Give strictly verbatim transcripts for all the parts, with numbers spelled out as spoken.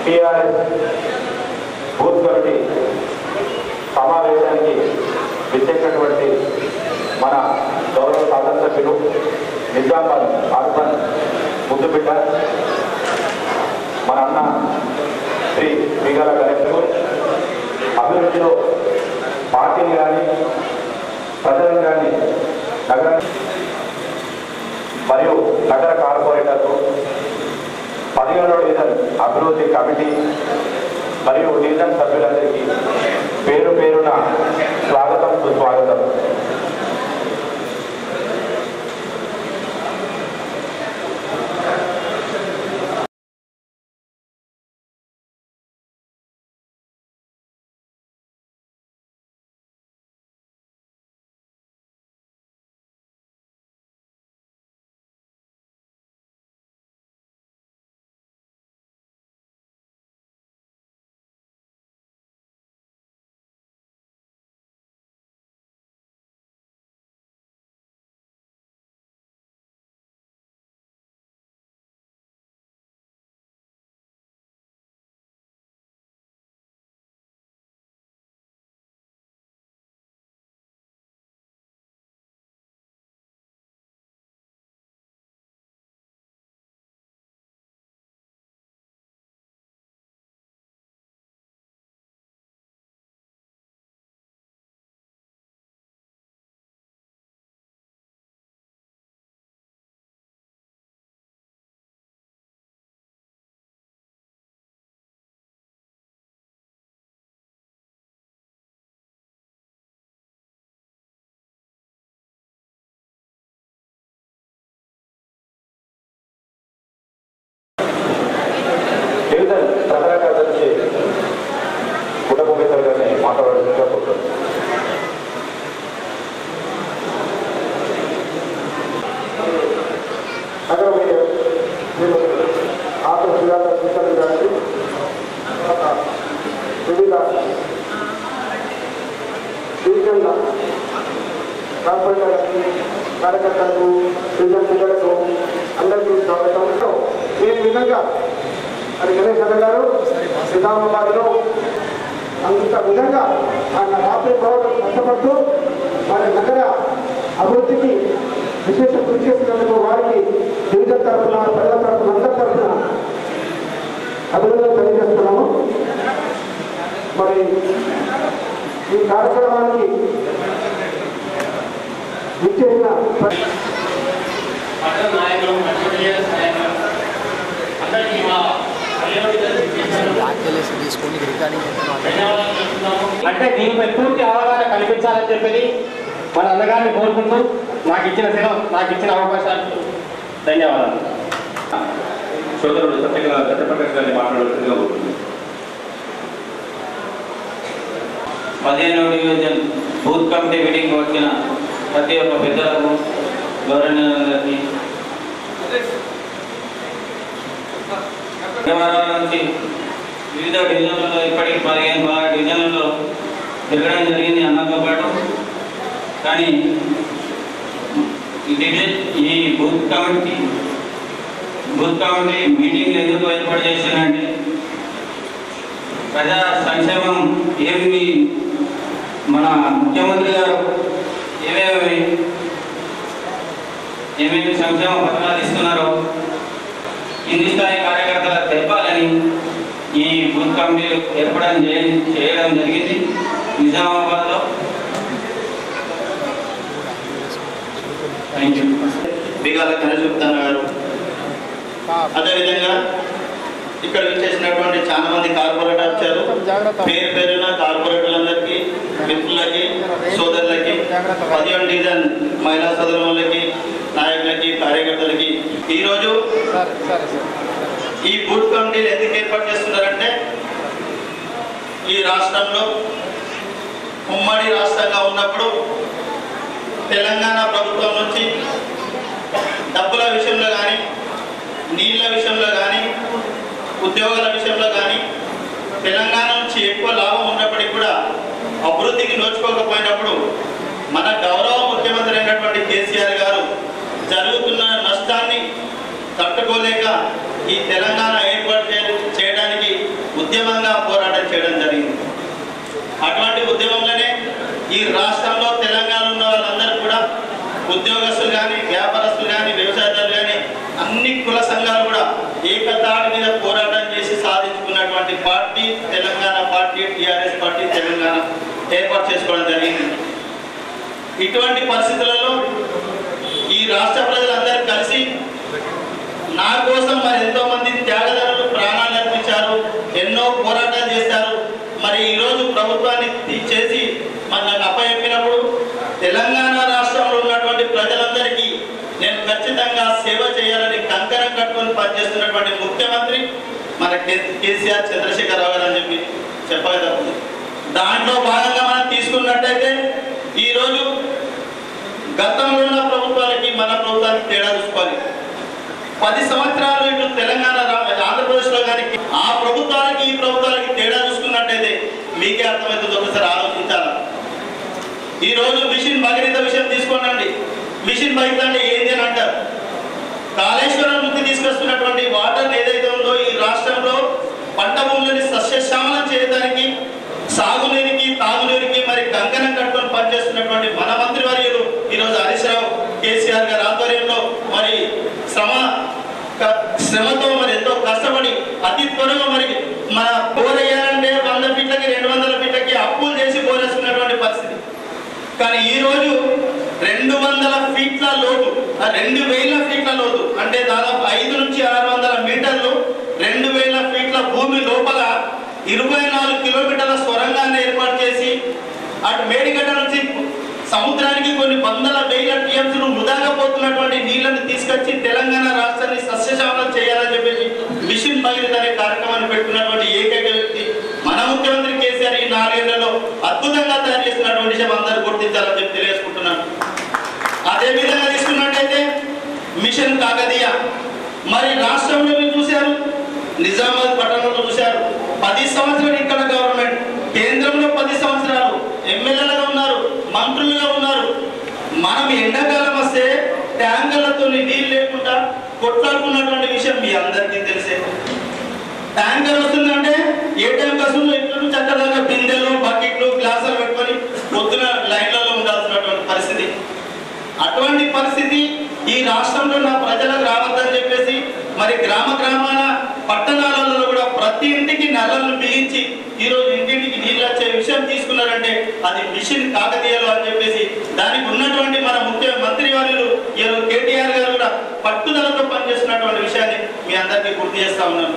TRS booth committee సమావేశానికి విచ్చేసినటువంటి మన గౌరవ శాసనసభ్యులు నిజామాబాద్ అర్బన్ ముద్దుబిడ్డ మన అన్న శ్రీ శ్రీగల కలెక్టర్ అభివృద్ధిలో పార్టీని కానీ ప్రజలను కానీ నగరాన్ని మరియు నగర కార్పొరేటర్లు పదిహేడవ డివిజన్ అభివృద్ధి కమిటీ మరియు డివిజన్ సభ్యులందరికీ పేరు పేరున స్వాగతం సుస్వాగతం. ప్రధాన కార్యదర్శి కుటుంబేతర్ గారిని మాట్లాడాల్సిందిగా కోరుతున్నాను. నగర మేయర్ ఆటో జిల్లాల స్పీకర్ గారికి వివిధ డివిజన్ల కార్పొరేటర్లకి కార్యకర్తలకు డివిజన్ పిల్లలకు అందరికీ స్వాగతం. ఈ విధంగా అది గణేష్ అన్న గారు నిజామాబాద్లో అంత విధంగా ఆయన రాత్రి ప్రభుత్వం కష్టపడుతూ వారి నగర అభివృద్ధికి విశేష కృషి చేసినందుకు వారికి డివిజన్ తరఫున ప్రజల తరఫున అందరి తరఫున అభివృద్ధులు తెలియజేస్తున్నాము. మరి ఈ కార్యక్రమానికి విచ్చేసిన అంటే దీనిపై పూర్తి అవగాహన కల్పించాలని చెప్పి మన అన్నగారిని కోరుకుంటూ నాకు ఇచ్చిన సెలవు నాకు ఇచ్చిన అవకాశాలకు ధన్యవాదాలు. సోదరుడు సత్యంగా సత్యప్రకాష్ గారిని మాట్లాడాల్సిందిగా కోరుతున్నాను. పదిహేనవ డివిజన్ బూత్ కమిటీ మీటింగ్ వచ్చిన ప్రతి ఒక్క పెద్దలకు గౌరవనీయులందరికీ విజయవాడ నుంచి వివిధ డివిజన్లలో ఇప్పటికి పదిహేను బాగా డివిజన్లలో తిరగడం జరిగింది అన్నతో పాటు. కానీ ఈ డివిజన్ ఈ బూత్ కమిటీ బూత్ కమిటీ మీటింగ్లు ఎందుకు ఏర్పాటు చేశానంటే ప్రజా సంక్షేమం ఏమి మన ముఖ్యమంత్రి గారు ఏమేమి ఏమేమి సంక్షేమ పథకాలు ఇస్తున్నారో కింది స్థాయి కార్యకర్తలకు తెలపాలని ఈ బూత్ కమిటీలు ఏర్పడడం చేయడం జరిగింది నిజామాబాద్లో. Thank you. బిగాల కనజుప్తాన్ గారు, అదేవిధంగా ఇక్కడ వచ్చేసినటువంటి చాలా మంది కార్పొరేటర్ వచ్చారు. పేరు పేరున కార్పొరేటర్లందరికీ, మిత్రులకి, సోదరులకి, పదిహేను డివిజన్ మహిళా సోదరులకి, నాయకులకి, కార్యకర్తలకి ఈరోజు ఈ బూత్ కమిటీలు ఎందుకు ఏర్పాటు చేస్తున్నారంటే ఈ రాష్ట్రంలో ఉమ్మడి రాష్ట్రంగా ఉన్నప్పుడు తెలంగాణ ప్రభుత్వం నుంచి డబ్బుల విషయంలో కానీ, నీళ్ళ విషయంలో కానీ, ఉద్యోగాల విషయంలో కానీ తెలంగాణ నుంచి ఎక్కువ లాభం ఉన్నప్పటికీ కూడా అభివృద్ధికి నోచుకోకపోయినప్పుడు మన గౌరవ ముఖ్యమంత్రి అయినటువంటి కేసీఆర్ గారు జరుగుతున్న నష్టాన్ని తట్టుకోలేక ఈ తెలంగాణ ఏర్పాటు చేయడానికి ఉద్యమంగా పోరాటం చేయడం జరిగింది. అటువంటి ఉద్యమంలోనే ఈ రాష్ట్రంలో తెలంగాణ ఉన్న వాళ్ళందరూ కూడా ఉద్యోగస్తులు కానీ, వ్యాపారస్తులు కానీ, వ్యవసాయదారులు కానీ అన్ని కుల సంఘాలు కూడా ఏకతాటి మీద పోరాటం చేసి సాధించుకున్నటువంటి party Telangana party, TRS party Telangana ఏర్పాటు చేసుకోవడం జరిగింది. ఇటువంటి పరిస్థితులలో ఈ రాష్ట్ర ప్రజలందరూ కలిసి నా కోసం మరి ఎంతో మంది త్యాగదారులు ప్రాణాలు అర్పించారు, ఎన్నో పోరాటాలు చేశారు. మరి ఈరోజు ప్రభుత్వాన్ని చేసి మరి నాకు అప్పచెప్పినప్పుడు తెలంగాణ రాష్ట్రంలో ఉన్నటువంటి ప్రజలందరికీ నేను ఖచ్చితంగా సేవ చేయాలని కంకణం కట్టుకొని పనిచేస్తున్నటువంటి ముఖ్యమంత్రి మన కేసీఆర్ చంద్రశేఖరరావు గారు అని చెప్పి చెప్పగలుగుతుంది. దాంట్లో భాగంగా మనం తీసుకున్నట్టయితే ఈరోజు గతంలో ఉన్న ప్రభుత్వాలకి మన ప్రభుత్వానికి తేడా చూసుకోవాలి. పది సంవత్సరాలు ఇటు తెలంగాణ ఆంధ్రప్రదేశ్లో కానీ ఆ ప్రభుత్వాలకి ఈ ప్రభుత్వాలకి తేడా చూసుకున్నట్టయితే మీకే అర్థమవుతుంది. ఒకసారి ఆలోచించాలి. ఈరోజు మిషన్ భగీరథ విషయం తీసుకోనండి. మిషన్ భగీరథ అంటే ఏంటి అని అంటారు. కాళేశ్వరం నుంచి తీసుకొస్తున్నటువంటి వాటర్ ఏదైతే ఉందో ఈ రాష్ట్రంలో పంట భూములని సస్యశ్యామలం చేయడానికి, సాగునీరికి, తాగునీరికి మరి కంకణం కట్టుకొని పనిచేస్తున్నటువంటి మన మంత్రి వర్యులు ఈరోజు హరీష్ రావు కేసీఆర్ గారి ఆధ్వర్యంలో మరి శ్రమ శ్రమతో మరి ఎంతో కష్టపడి అతి త్వరగా మరి మన బోర్ వేయాలంటే వంద ఫీట్లకి రెండు వందల ఫీట్లకి అప్పులు చేసి బోరేసుకున్నటువంటి పరిస్థితి. కానీ ఈ రోజు రెండు వందల ఫీట్ల లోతు, రెండు వేల ఫీట్ల లోతు అంటే దాదాపు ఐదు నుంచి ఆరు వందల మీటర్లు, రెండు వేల ఫీట్ల భూమి లోపల ఇరవై నాలుగు కిలోమీటర్ల సొరంగాన్ని ఏర్పాటు చేసి అటు మేడిగడ్డ నుంచి సముద్రానికి కొన్ని వందల వేల టీఎంసీలు వృధాగా పోతున్నటువంటి నీళ్లను తీసుకొచ్చి తెలంగాణ రాష్ట్రాన్ని సస్యశ్యామలం చేయాలని చెప్పేసి మిషన్ భగీరథ అనే కార్యక్రమాన్ని పెట్టుకున్నటువంటి ఏకైక వ్యక్తి మన ముఖ్యమంత్రి కేసీఆర్. ఈ నాలుగేళ్లలో అద్భుతంగా తయారు చేస్తున్నటువంటి విషయం అందరూ గుర్తించాలని చెప్పి తెలియజేసుకుంటున్నాను. అదే విధంగా తీసుకున్నట్టయితే మిషన్ కాకతీయ మరి రాష్ట్రంలో మీరు చూశారు, నిజామాబాద్ పట్టణంలో చూశారు. పది సంవత్సరాలు ఇక్కడ గవర్నమెంట్, కేంద్రంలో పది సంవత్సరాలు ఎమ్మెల్యేలుగా ఉన్నారు, మంత్రులుగా ఉన్నారు. మనం ఎండాకాలం వస్తే ట్యాంకర్లతో నీళ్ళు లేకుండా కొట్లాడుకున్నటువంటి విషయం మీ అందరికీ తెలిసే. ట్యాంకర్ వస్తుందంటే ఏ టైం వస్తుందో ఇట్ల నుంచి అక్కడ దాకా బిందెలు, బకెట్లు, గ్లాసులు పెట్టుకొని పొద్దున లైన్లలో ఉండాల్సినటువంటి పరిస్థితి. అటువంటి పరిస్థితి ఈ రాష్ట్రంలో నా ప్రజలకు రావద్దని చెప్పేసి మరి గ్రామ గ్రామాల పట్టణాలలో కూడా ప్రతి ఇంటికి నల్లలను బిగించి ఈరోజు ఇంటింటికి నీళ్ళు వచ్చే విషయం తీసుకున్నారంటే అది మిషన్ కాకతీయలు అని చెప్పేసి దానికి ఉన్నటువంటి మన ముఖ్యమంత్రి వారు ఈరోజు కేటీఆర్ గారు కూడా పట్టుదలతో పనిచేస్తున్నటువంటి విషయాన్ని మీ అందరికీ గుర్తు చేస్తా ఉన్నాను.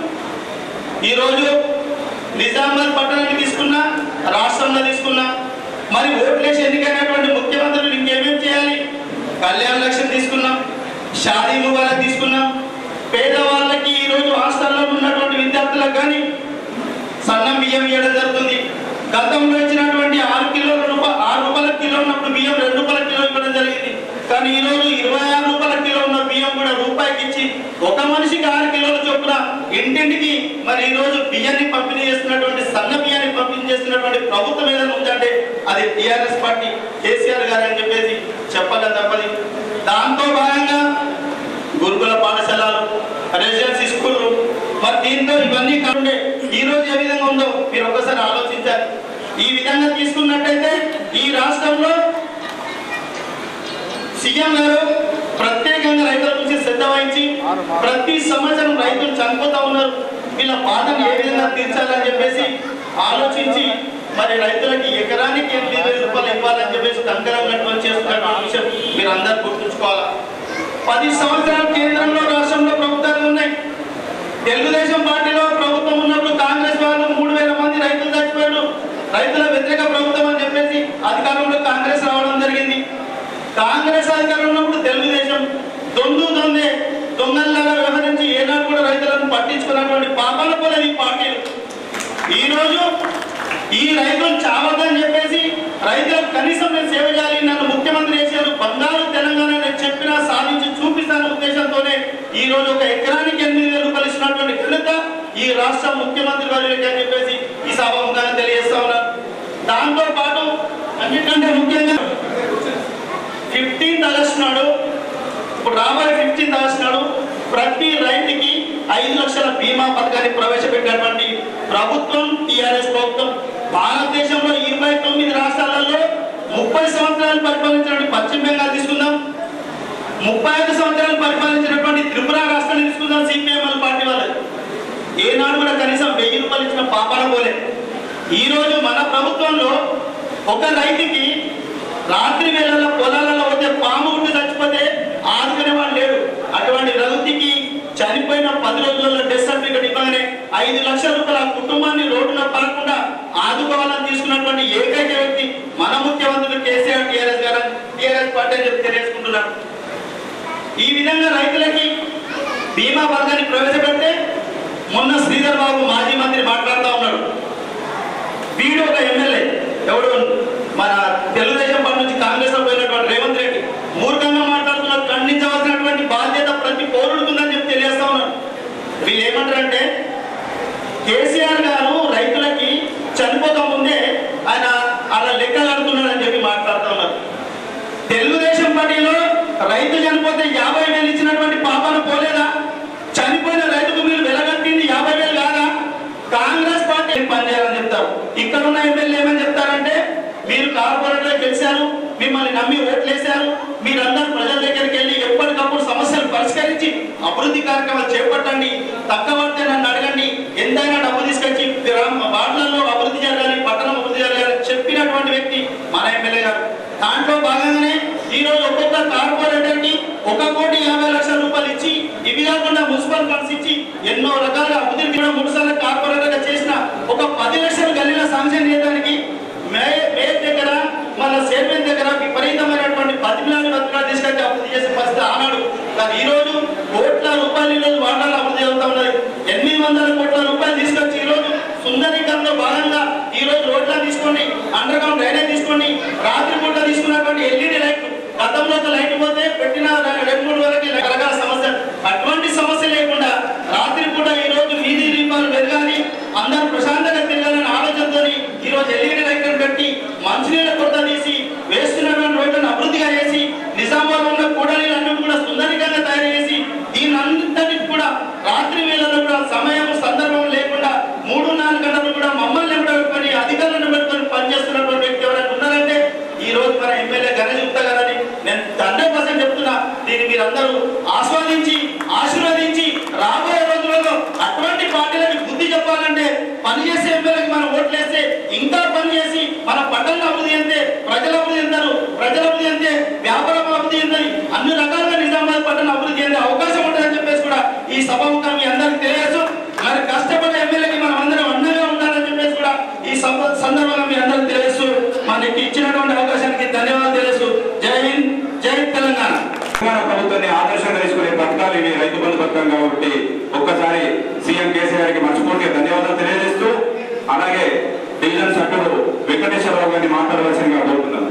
ఈరోజు నిజామాబాద్ పట్టణాన్ని తీసుకున్నా, రాష్ట్రంలో తీసుకున్నా మరి ఓట్లేసి ఎన్నికైనటువంటి ముఖ్యమంత్రులు ఇంకేమేమి చేయాలి? కళ్యాణ లక్ష్యం తీసుకున్నాం, షాదీ ముబారక్ తీసుకున్నాం, పేదవాళ్ళకి ఈరోజు హాస్టల్లో ఉన్నటువంటి విద్యార్థులకు కానీ సన్నం బియ్యం ఇవ్వడం జరుగుతుంది. గతంలో ఇచ్చినటువంటి ఆరు కిలోల రూపాయలు ఆరు రూపాయల కిలో ఉన్నప్పుడు బియ్యం రెండు రూపాయల కిలో ఇవ్వడం జరిగింది. కానీ ఈరోజు ఇరవై ఆరు రూపాయల కిలో ఉన్న బియ్యం కూడా రూపాయికి ఇచ్చి ఒక మనిషికి ఆరు కిలోల చొప్పున ఇంటింటికి మరి ఈరోజు బియ్యాన్ని పంపిణీ చేస్తున్నటువంటి సన్న బియ్యాన్ని పంపిణీ చేస్తున్నటువంటి ప్రభుత్వం ఏదైనా ఉందంటే అది టీఆర్ఎస్ పార్టీ కేసీఆర్ గారు అని చెప్పేసి చెప్పక తప్పది. దాంతో భాగంగా గురుకుల పాఠశాలలు, రెసిడెన్సీ స్కూళ్ళు మరి దీంతో ఇవన్నీ కాకుండా ఈ రోజు ఏ విధంగా ఉందో మీరు ఒక్కసారి ఆలోచించాలి. ఈ విధంగా తీసుకున్నట్టయితే ఈ రాష్ట్రంలో సీఎం గారు ప్రత్యేకంగా రైతుల గురించి శ్రద్ధ వహించి ప్రతి సంవత్సరం రైతులు చనిపోతా ఉన్నారు, వీళ్ళ బాధను ఏ విధంగా తీర్చాలని చెప్పేసి ఆలోచించి మరి రైతులకి ఎకరానికి ఎనిమిది వేల రూపాయలు ఇవ్వాలని చెప్పేసి కంకణం కట్టుకొని చేస్తున్న విషయం మీరు అందరూ గుర్తుంచుకోవాలా. పది సంవత్సరాలు కేంద్రంలో రాష్ట్రంలో ప్రభుత్వాలు ఉన్నాయి. తెలుగుదేశం పార్టీలో ప్రభుత్వం ఉన్నప్పుడు కాంగ్రెస్ వాళ్ళు మూడు వేల మంది రైతులు చచ్చిపోయారు. రైతుల వ్యతిరేక ప్రభుత్వం అని చెప్పేసి అధికారంలో కాంగ్రెస్ రావడం జరిగింది. కాంగ్రెస్ అధికారంలో ఉన్నప్పుడు తెలుగుదేశం దొందు దొందే దొంగల్లాగా వ్యవహరించి ఏనాడు కూడా రైతులను పట్టించుకున్నటువంటి పాపాల పోలేదు ఈ పార్టీలు. ఈరోజు ఈ రైతులు చావద్దని చెప్పేసి రైతులకు కనీసం నేను సేవ చేయాలి, నన్ను ముఖ్యమంత్రి చేశారు, బంగారు తెలంగాణ నేను చెప్పినా సాధించి చూపిస్తాన ఉద్దేశంతోనే ఈ రోజు ఒక ఎకరానికి ఎనిమిది వేల రూపాయలు ఇస్తున్నటువంటి ఘనత ఈ రాష్ట్ర ముఖ్యమంత్రి వారికి అని చెప్పేసి ఈ సభాముఖంగా తెలియజేస్తా ఉన్నారు. దాంతో పాటు అన్నిటికంటే ముఖ్యంగా ఫిఫ్టీన్త్ ఆగస్టు నాడు ఇప్పుడు రాబోయే ఫిఫ్టీన్త్ ఆగస్టు నాడు ప్రతి రైతుకి ఐదు లక్షల బీమా పథకాన్ని ప్రవేశపెట్టినటువంటి ప్రభుత్వం టీఆర్ఎస్ ప్రభుత్వం. భారతదేశంలో ఇరవై తొమ్మిది రాష్ట్రాలలో ముప్పై సంవత్సరాలు పరిపాలించినటువంటి పశ్చిమ బెంగాల్ తీసుకుందాం, ముప్పై ఐదు సంవత్సరాలు పరిపాలించినటువంటి త్రిపుర రాష్ట్రాన్ని తీసుకుందాం. సిపిఎంఎల్ పార్టీ వాళ్ళు ఏనాడు కూడా కనీసం వెయ్యి రూపాయలు ఇచ్చిన పాపాన పోలే. ఈ రోజు మన ప్రభుత్వంలో ఒక రైతుకి రాత్రి వేళల్లో పొలాలలో పోతే పాము ఉండి చచ్చిపోతే ఆదుకునే వాళ్ళు లేడు. అటువంటి రైతుకి చనిపోయిన పది రోజులలో డెత్ సర్టిఫికేట్ ఇవ్వగానే ఐదు లక్షల రూపాయల కుటుంబాన్ని రోడ్డున పడకుండా ఆదుకోవాలని తీసుకున్నటువంటి ఏకైక వ్యక్తి మన ముఖ్యమంత్రులు కేసీఆర్ టీఆర్ఎస్ గారు టీఆర్ఎస్ పార్టీ అని చెప్పి తెలియజేసుకుంటున్నారు. ఈ విధంగా రైతులకి బీమా పథకాన్ని ప్రవేశపెడితే మొన్న శ్రీధర్ బాబు మాజీ మంత్రి మాట్లాడుతూ ఉన్నాడు. వీడు ఒక ఎమ్మెల్యే ఎవడు మన తెలుగుదేశం పార్టీ నుంచి కాంగ్రెస్ లో పోయినటువంటి రేవంత్ రెడ్డి మూర్ఖంగా మాట్లాడుతున్నారు. ఖండించవలసినటువంటి బాధ్యత ప్రతి పౌరుడికి ఉందని చెప్పి తెలియజేస్తా ఉన్నారు. వీళ్ళు ఏమంటారంటే కేసీఆర్ గారు రైతులకి చనిపోక ముందే ఆయన అలా లెక్క కడుతున్నాడు అని చెప్పి మాట్లాడుతూ ఉన్నారు. తెలుగుదేశం పార్టీలో రైతు చనిపోతే యాభై వేలు ఇచ్చినటువంటి పాపాను పోలేదా? చనిపోయిన రైతుకు మీరు వెలగట్టింది యాభై వేలు కాదా? కాంగ్రెస్ పార్టీ పనిచేయాలని చెప్తారు. ఇక్కడ ఉన్న ఎమ్మెల్యే ఏమని చెప్తారంటే మీరు కార్పొరేటర్ గెలిచారు, మిమ్మల్ని నమ్మి ఓట్లేశారు, మీరందరూ ప్రజల దగ్గరికి వెళ్ళి ఎప్పటికప్పుడు సమస్యలు పరిష్కరించి అభివృద్ధి కార్యక్రమాలు చేపట్టండి, తక్కువ పడితే నన్ను అడగండి, ఎంతైనా డబ్బు తీసుకొచ్చి వార్డులలో అభివృద్ధి జరగాలి, పట్టణం అభివృద్ధి జరగాలి చెప్పినటువంటి వ్యక్తి మన ఎమ్మెల్యే గారు. దాంట్లో భాగంగానే ఈ రోజు ఒక్కొక్క కార్పొరేటర్ కి ఒక కోటి యాభై లక్షల రూపాయలు ఇచ్చి ఇవి కాకుండా మున్సిపల్ ఫండ్స్ ఇచ్చి ఎన్నో రకాలుగా అభివృద్ధి కూడా మూడు సార్లు కార్పొరేటర్ గా చేసిన ఒక పది లక్షలు గల్లీల శాంక్షన్ చేయడానికి మేయర్ దగ్గర మన చైర్మన్ దగ్గర విపరీతమైనటువంటి పదిలాలు పత్రాలు తీసుకొచ్చి అభివృద్ధి చేసే పరిస్థితి ఆనాడు. కానీ ఈ రోజు కోట్ల రూపాయలు ఈ రోజు వాటాలు అభివృద్ధి జరుగుతూ ఉన్నాయి. ఎనిమిది వందల కోట్ల రూపాయలు తీసుకొచ్చి ఈ రోజు సుందరీకరణలో భాగంగా ఈ రోజు రోడ్లను తీసుకోండి, అండర్ గ్రౌండ్ డ్రైనేజ్ తీసుకోండి, రాత్రి పూట తీసుకున్నటువంటి ఎల్ఈడి లైట్లు గతంలో లైట్ పోతే పెట్టిన రెండు మూడు వరకు రకరకాల సమస్యలు, అటువంటి సమస్య లేకుండా రాత్రి పూట ఈ రోజు వీధి దీపాలు వెలగాలి, అందరూ ప్రశాంతంగా తిరగాలని ఆలోచనతో ఈ రోజు ఎల్ఈడి లైట్లను పెట్టి మంచినీళ్ళ కొత్త తీసి వేస్తున్నటువంటి రోడ్లను అభివృద్ధిగా చేసి నిజామాబాద్ ఉన్న కూడలీలన్నీ కూడా సుందరీకంగా తయారు చేసి దీని అంతటికి కూడా రాత్రి వేళలో కూడా సమయం సందర్భం లేకుండా మూడు నాలుగు గంటలు కూడా మమ్మల్ని పెట్టుకొని అధికారులను పెట్టుకొని పనిచేస్తున్నటువంటి వ్యక్తి ఎవరైనా ఉన్నారంటే ఈ రోజు మన ఎమ్మెల్యే గణేష్ గుప్తా గారని నేను హండ్రెడ్ పర్సెంట్ చెప్తున్నా. దీన్ని మీరందరూ ఆస్వాదించి ఆశీర్వదించి రాబోయే రోజులలో అటువంటి పార్టీలకు బుద్ధి చెప్పాలంటే పనిచేసే ఎమ్మెల్యేకి మనం ఓట్లేస్తే ఇంకా పనిచేసి మన పట్టణ అభివృద్ధి చెందే, ప్రజల అభివృద్ధి చెందారు, ప్రజల అభివృద్ధి చెందే, వ్యాపారం అభివృద్ధి చెందని అన్ని రకాలుగా నిజామాబాద్ పట్టణ అభివృద్ధి చెందే అవకాశం ఉంటుందని చెప్పేసి కూడా ఈ సభముఖం మీ అందరికీ తెలియజేస్తూ మరి కష్టపడే ఎమ్మెల్యేకి మనం అందరం అండగా ఉండాలని చెప్పేసి కూడా ఈ సందర్భంగా మీ అందరికీ తెలియజేస్తూ మనకి ఇచ్చినటువంటి అవకాశానికి ధన్యవాదాలు తెలియజేస్తూ జై హింద్, జై తెలంగాణ. తెలంగాణ ప్రభుత్వాన్ని ఆదర్శంగా తీసుకునే పథకాలు ఇవి రైతు బంధు పథకం కాబట్టి ఒక్కసారి సీఎం కేసీఆర్ కి మనస్ఫూర్తిగా ధన్యవాదాలు తెలియజేస్తూ అలాగే డివిజన్ సభ్యులు వెంకటేశ్వరరావు గారిని మాట్లాడవలసిందిగా కోరుతున్నాను.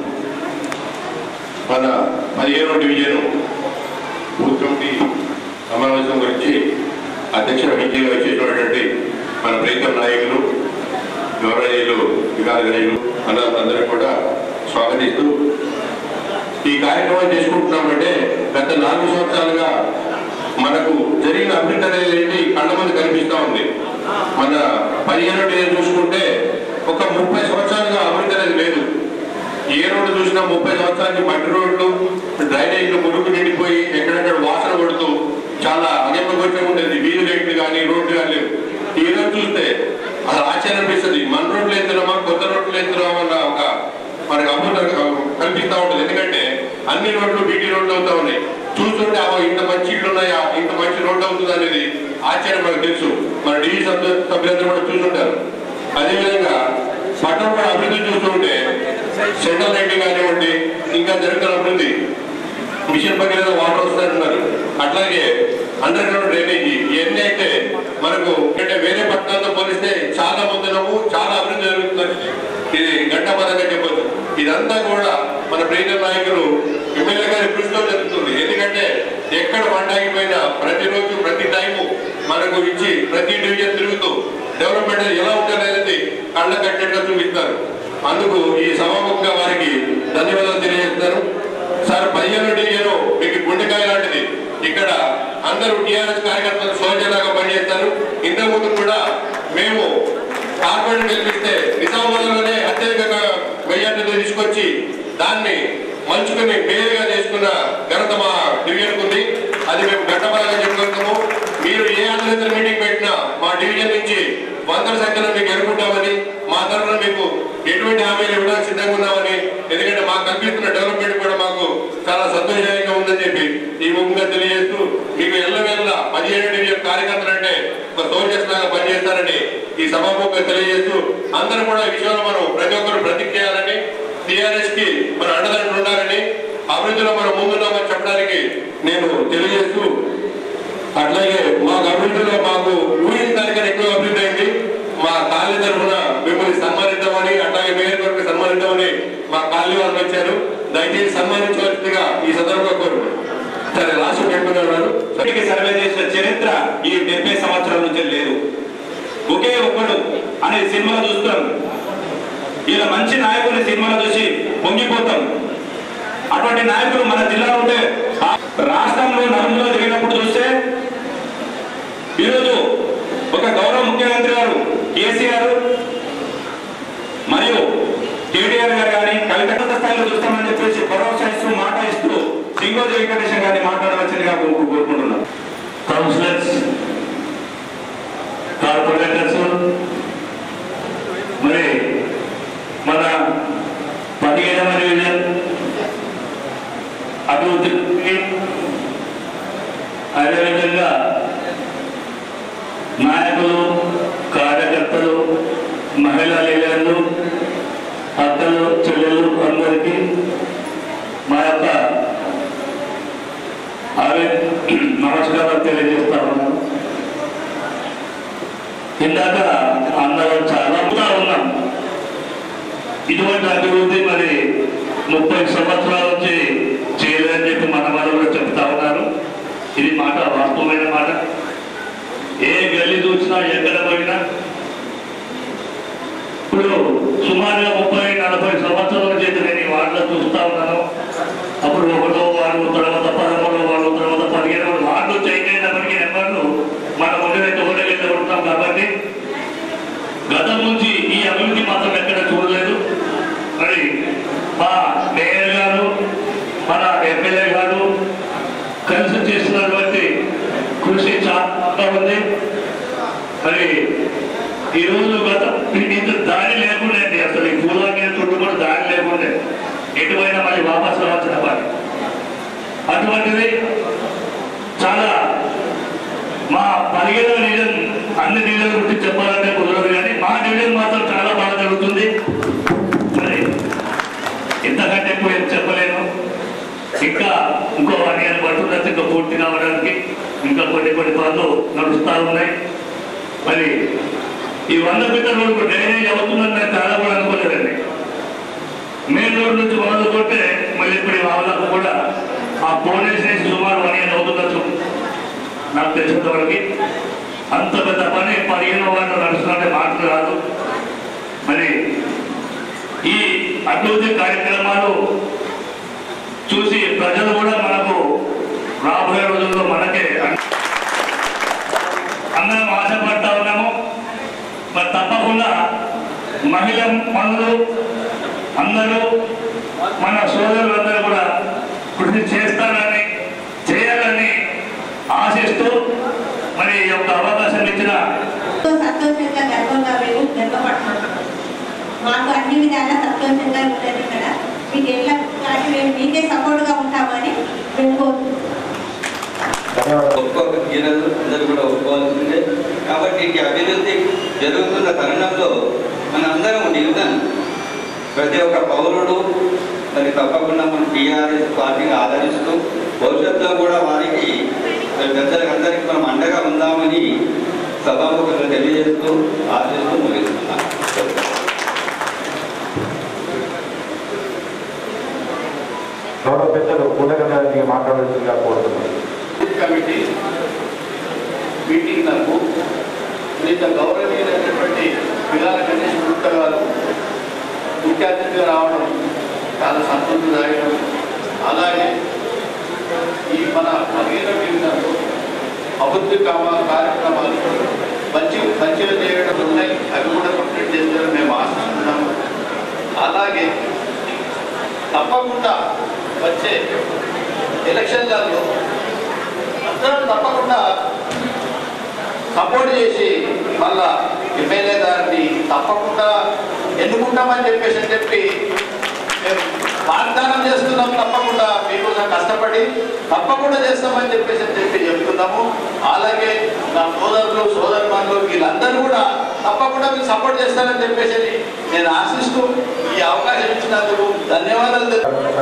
మన పదిహేనో డివిజన్ బూత్ కమిటీ సమావేశం గురించి అధ్యక్ష విజయంగా వచ్చేటటువంటి మన ప్రీతం నాయకులు గౌరవనీయులు వికారగణీయులు అన్నలందరూ కూడా స్వాగతిస్తూ ఈ కార్యక్రమం చేసుకుంటున్నామంటే గత నాలుగు సంవత్సరాలుగా మనకు జరిగిన అభివృద్ధి అనేది కళ్ళ ముందు కనిపిస్తూ ఉంది. మన పదిహేను డివిజన్ చూసుకుంటే ఒక ముప్పై సంవత్సరాలుగా అభివృద్ధి అనేది లేదు. ఏ రోడ్డు చూసినా ముప్పై సంవత్సరాలకి మట్టి రోడ్లు, డ్రైనేజ్లు మురుగు నిండిపోయి ఎక్కడెక్కడ వాసన కొడుతూ చాలా అనిపగొచ్చం ఉండేది. వీధి లైట్లు కానీ రోడ్లు కానీ లేవు. ఈ రోజు చూస్తే అది ఆశ్చర్యం అనిపిస్తుంది. మన రోడ్లు ఎత్తున్నామా కొత్త రోడ్లు ఎత్తున్నామా అన్న ఒక మనకు అభివృద్ధి కనిపిస్తూ ఉంటుంది. ఎందుకంటే అన్ని రోడ్లు బీటీ రోడ్లు అవుతా ఉన్నాయి. చూస్తుంటే అవో ఇంత మంచి ఇళ్ళు ఉన్నాయా, ఇంత మంచి రోడ్డు అవుతుంది అనేది ఆశ్చర్యం మనకు తెలుసు. మన డివి సభ్యులందరూ కూడా చూస్తుంటారు. అదేవిధంగా పట్టణం కూడా అభివృద్ధి చూస్తుంటే సెంట్రల్ లైటింగ్ కానివ్వండి, ఇంకా జరుగుతున్న అభివృద్ధి మిషన్ పక్కన వాటర్ వస్తారన్నారు. అట్లాగే అండర్ గ్రౌండ్ డ్రైనేజీ ఇవన్నీ అయితే మనకు అంటే వేరే పట్టణాలతో పోలిస్తే చాలా ముందునము చాలా అభివృద్ధి జరుగుతుంది. ఇది గంటపదంగా చెప్పొచ్చు. ఇదంతా కూడా మన ప్రీతం నాయకులు ఎమ్మెల్యే గారి కృషిలో జరుగుతుంది. ఎందుకంటే ఎక్కడ పండాగిపోయినా ప్రతిరోజు ప్రతి టైము మనకు ఇచ్చి ప్రతి డివిజన్ తిరుగుతూ డెవలప్మెంట్ ఎలా ఉంటుంది కళ్ళ కట్టేట్టుగా చూపిస్తారు. అందుకు ఈ సభాముఖంగా వారికి ధన్యవాదాలు తెలియజేస్తారు. సార్ పదిహేను డివిజన్ మీకు గుండెకాయ లాంటిది. ఇక్కడ అందరూ టీఆర్ఎస్ కార్యకర్తలు సోల్జర్లాగా పనిచేస్తారు. ఇంతకుముందు కూడా మేము కార్పొరేట్ గెలిపిస్తే నిజామాబాద్లోనే అత్యధిక మెజార్టీతో తీసుకొచ్చి దాన్ని మంచుకుని మేలుగా చేసుకున్న ఘనత మా డివిజన్కు ఉంది. అది మేము గట్టపరంగా చెప్పుకుంటాము. మీరు ఏ అధినేతల మీటింగ్ పెట్టినా మా డివిజన్ నుంచి వందల సంఖ్యలో మీకు ఎన్నుకుంటామని, మా తరఫున మీకు ఎటువంటి హామీలు ఇవ్వడానికి సిద్ధంగా ఉన్నామని, ఎందుకంటే మాకు కల్పిస్తున్న డెవలప్మెంట్ కూడా మాకు చాలా సంతోషంగా ఉందని చెప్పి ఈ ముఖ్యంగా తెలియజేస్తూ, మీకు ఎల్లవేళ్ళ పదిహేడు డివిజన్ కార్యకర్తలు అంటే ఒక సోల్జర్స్ లాగా పనిచేస్తారని ఈ సభాముఖంగా తెలియజేస్తూ, అందరూ కూడా ఈ విషయంలో మనం ప్రతి ఒక్కరు ప్రతిజ్ఞ చేయాలని, టీఆర్ఎస్ కి మన అండదండలు ఉండాలని, అభివృద్ధిలో మనం ముందున్నామని చెప్పడానికి నేను తెలియజేస్తూ, అట్లాగే మాకు అభివృద్ధిలో మాకు ఊహించడానికన్నా ఎక్కువ అభివృద్ధి అయింది. మా కాలనీ తరఫున మిమ్మల్ని సన్మానిద్దామని, అట్లాగే మేయర్ వరకు సన్మానిద్దామని మా కాలనీ వాళ్ళు వచ్చారు. దయచేసి సన్మానించవలసిందిగా ఈ సందర్భంగా కోరుకుంటున్నాను. సరే, రాష్ట్రం పెట్టుకున్నారు. సర్వే చేసిన చరిత్ర ఈ డెబ్బై సంవత్సరాల నుంచి లేదు. ఒకే ఒక్కడు అనే సినిమాలో చూస్తాం, ఇలా మంచి నాయకుని సినిమాలో చూసి పొంగిపోతాం. అటువంటి నాయకులు మన జిల్లాలో ఉంటే రాష్ట్రంలో నలుగురిలో జరిగినప్పుడు చూస్తే ఈరోజు ఒక గౌరవ ముఖ్యమంత్రి గారు కేసీఆర్ మరియు కేటీఆర్ గారు కానీ కవిత స్థాయిలో చూస్తామని చెప్పేసి భరోసా ఇస్తూ మాట ఇస్తూ సింగోజీ వెంకటేశ్వర గారిని మాట్లాడవలసిందిగా కోరుకుంటున్నాను. కౌన్సిలర్స్, కార్పొరేటర్స్, మరి మన పదిహేడవ డివిజన్ అభివృద్ధికి, అదేవిధంగా నాయకులు, కార్యకర్తలు, మహిళా లీడర్లు, అక్కలు, చెల్లెలు అందరికీ మా యొక్క నమస్కారాలు తెలియజేస్తా ఉన్నాను. ఇందాక అందరం చాలా ఉన్నాం. ఇటువంటి అభివృద్ధి మరి ముప్పై సంవత్సరాల నుంచి చేయలేదని చెప్పి మన వాళ్ళు కూడా చెప్తా ఉన్నారు. ఇది మాట, వాస్తవమైన మాట. ఏ గల్లీ చూసినా, ఎక్కడ పోయినా ఇప్పుడు సుమారుగా ముప్పై నలభై సంవత్సరాల నుంచి నేను ఈ వార్డులో చూస్తా ఉన్నాను. అప్పుడు ఒకటో వార్డు, తర్వాత పదమూడో వార్డు, తర్వాత పదిహేను వార్డు చేంజ్ అయినప్పటికీ నెంబర్లు మనం ఉండేదైతే ఒకటే ఉంటాం. కాబట్టి గతం నుంచి ఈ అభివృద్ధి మాత్రం ఎక్కడ చూడలేదు. మరి మా మేయర్ గారు, మన ఎమ్మెల్యే గారు కలిసి చేస్తున్నటువంటి కృషి చాలా ఉంది. మరి ఈరోజు గత ఇంత దారి లేకుండా, అసలు ఈ పూలాంగి చుట్టూ కూడా దారి లేకుండా ఎటువైనా మళ్ళీ వాపసు రావాల్సిన పని. అటువంటిది చాలా మా పదిహేడవ డివిజన్, అన్ని డివిజన్ గురించి చెప్పాలంటే కుదరదు, కానీ మా డివిజన్ మాత్రం చాలా బాగా జరుగుతుంది. మరి ఇంతకంటే ఎక్కువ ఏం చెప్పలేను. ఇంకా ఇంకో వన్ ఇయర్ పడుతుంది ఇంకా పూర్తి కావడానికి. ఇంకా కొన్ని కొన్ని పనులు నడుస్తూ ఉన్నాయి. మరి ఈ వంద మీటర్ రోడ్డు డ్రైనేజ్ అవుతుందని నేను చాలా కూడా అనుకోలేదండి. మెయిన్ రోడ్ నుంచి మొదలుకుంటే మళ్ళీ ఇప్పుడు వాళ్ళకు కూడా ఆ పోలీస్ నుంచి సుమారు వన్ ఇయర్ అవుతుండొచ్చు నాకు తెలిసినంత వరకు. అంత పెద్ద పని పదిహేను వాళ్ళు నడుస్తున్నట్టే మాటలు రాదు. మరి ఈ అభివృద్ధి కార్యక్రమాలు చూసి ప్రజలు కూడా మనకు రాబోయే రోజుల్లో మనకే అందరం ఆశపడతా ఉన్నాము. మరి తప్పకుండా మహిళా పనులు అందరూ మన సోదరులందరూ కూడా కృషి చేస్తారని, చేయాలని ఆశిస్తూ మరి ఈ యొక్క అవకాశం ఇచ్చిన సంతోషంగా గర్వంగా మేము గర్వపడుతున్నాం. మాకు అన్ని విధాలా సంతోషంగా ఉంటుంది. ఇక్కడ మీకు ఎట్లా కానీ మేము మీకే సపోర్ట్గా ఉంటామని మేము కోరుకుంటున్నాం. ఒక్కొక్క గీరలు అందరూ కూడా ఒప్పుకోవాల్సిందే. కాబట్టి ఈ అభివృద్ధి జరుగుతున్న తరుణంలో మన అందరం డివిజన్ ప్రతి ఒక్క పౌరుడు మరి తప్పకుండా మనం టీఆర్ఎస్ పార్టీని ఆదరిస్తూ భవిష్యత్తులో కూడా వారికి పెద్దలకు అందరికీ మనం అండగా ఉందామని సభాముఖంగా తెలియజేస్తూ ఆశిస్తూ ముగిస్తున్నాం. గౌరవ పెద్దలు పూలగంగారెడ్డిగా మాట్లాడాల్సిందిగా కోరుతున్నాను. కమిటీ మీటింగ్ నాకు ఇంత గౌరవనీయులైనటువంటి పిల్లల గణేష్ గుప్తా గారు ముఖ్య అతిథిగా రావడం చాలా సంతోషదాయకం. అలాగే ఈ మన పదిహేను డివిజన్లో అభివృద్ధి కార్యక్రమాలు మంచి మంచిగా చేయడం ఉన్నాయి. అవి కూడా కంప్లీట్ చేస్తారని మేము ఆశిస్తున్నాము. అలాగే తప్పకుండా వచ్చే ఎలక్షన్లలో అందరం తప్పకుండా సపోర్ట్ చేసి మళ్ళా ఎమ్మెల్యే గారిని తప్పకుండా ఎన్నుకుంటామని చెప్పేసి అని చెప్పి మేము వాగ్దానం చేస్తున్నాం. తప్పకుండా మీకోసం కష్టపడి తప్పకుండా చేస్తామని చెప్పేసి అని చెప్పి చెప్తున్నాము. అలాగే నా సోదరులు సోదరులు వీళ్ళందరూ కూడా తప్పకుండా మీకు సపోర్ట్ చేస్తారని చెప్పేసి నేను ఆశిస్తూ ఈ అవకాశం ఇచ్చినందుకు ధన్యవాదాలు.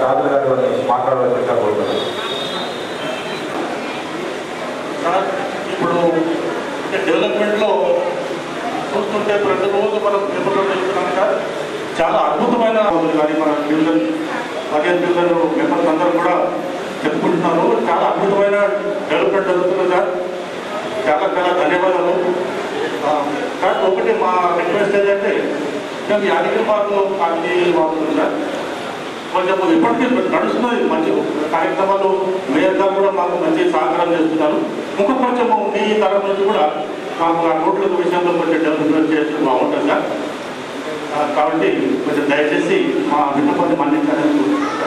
ఇప్పుడు డెవలప్మెంట్లో చూస్తుంటే ప్రతిరోజు మనం పేపర్లో వెళ్తున్నాక చాలా అద్భుతమైన కానీ మన డివిజన్ పదిహేను డివిజన్ మెంబర్స్ అందరూ కూడా చెప్పుకుంటున్నారు. చాలా అద్భుతమైన డెవలప్మెంట్ జరుగుతుంది సార్. చాలా చాలా ధన్యవాదాలు. కానీ ఒకటి మా రిక్వెస్ట్ ఏంటంటే మేము యాదగిరి పార్కు అన్ని వాడుతుంది సార్. కొంచెం ఇప్పటికీ నడుస్తున్నది మంచి కార్యక్రమాలు. మేయర్ గారు కూడా మాకు మంచి సహకారం చేస్తున్నారు. ఇంకా కొంచెం మీ తరం నుంచి కూడా మాకు ఆ రోడ్ల విషయంలో కొంచెం డెవలప్మెంట్ చేస్తే బాగుంటుంది సార్. కాబట్టి కొంచెం దయచేసి మా విన్నపాన్ని మన్నించాలని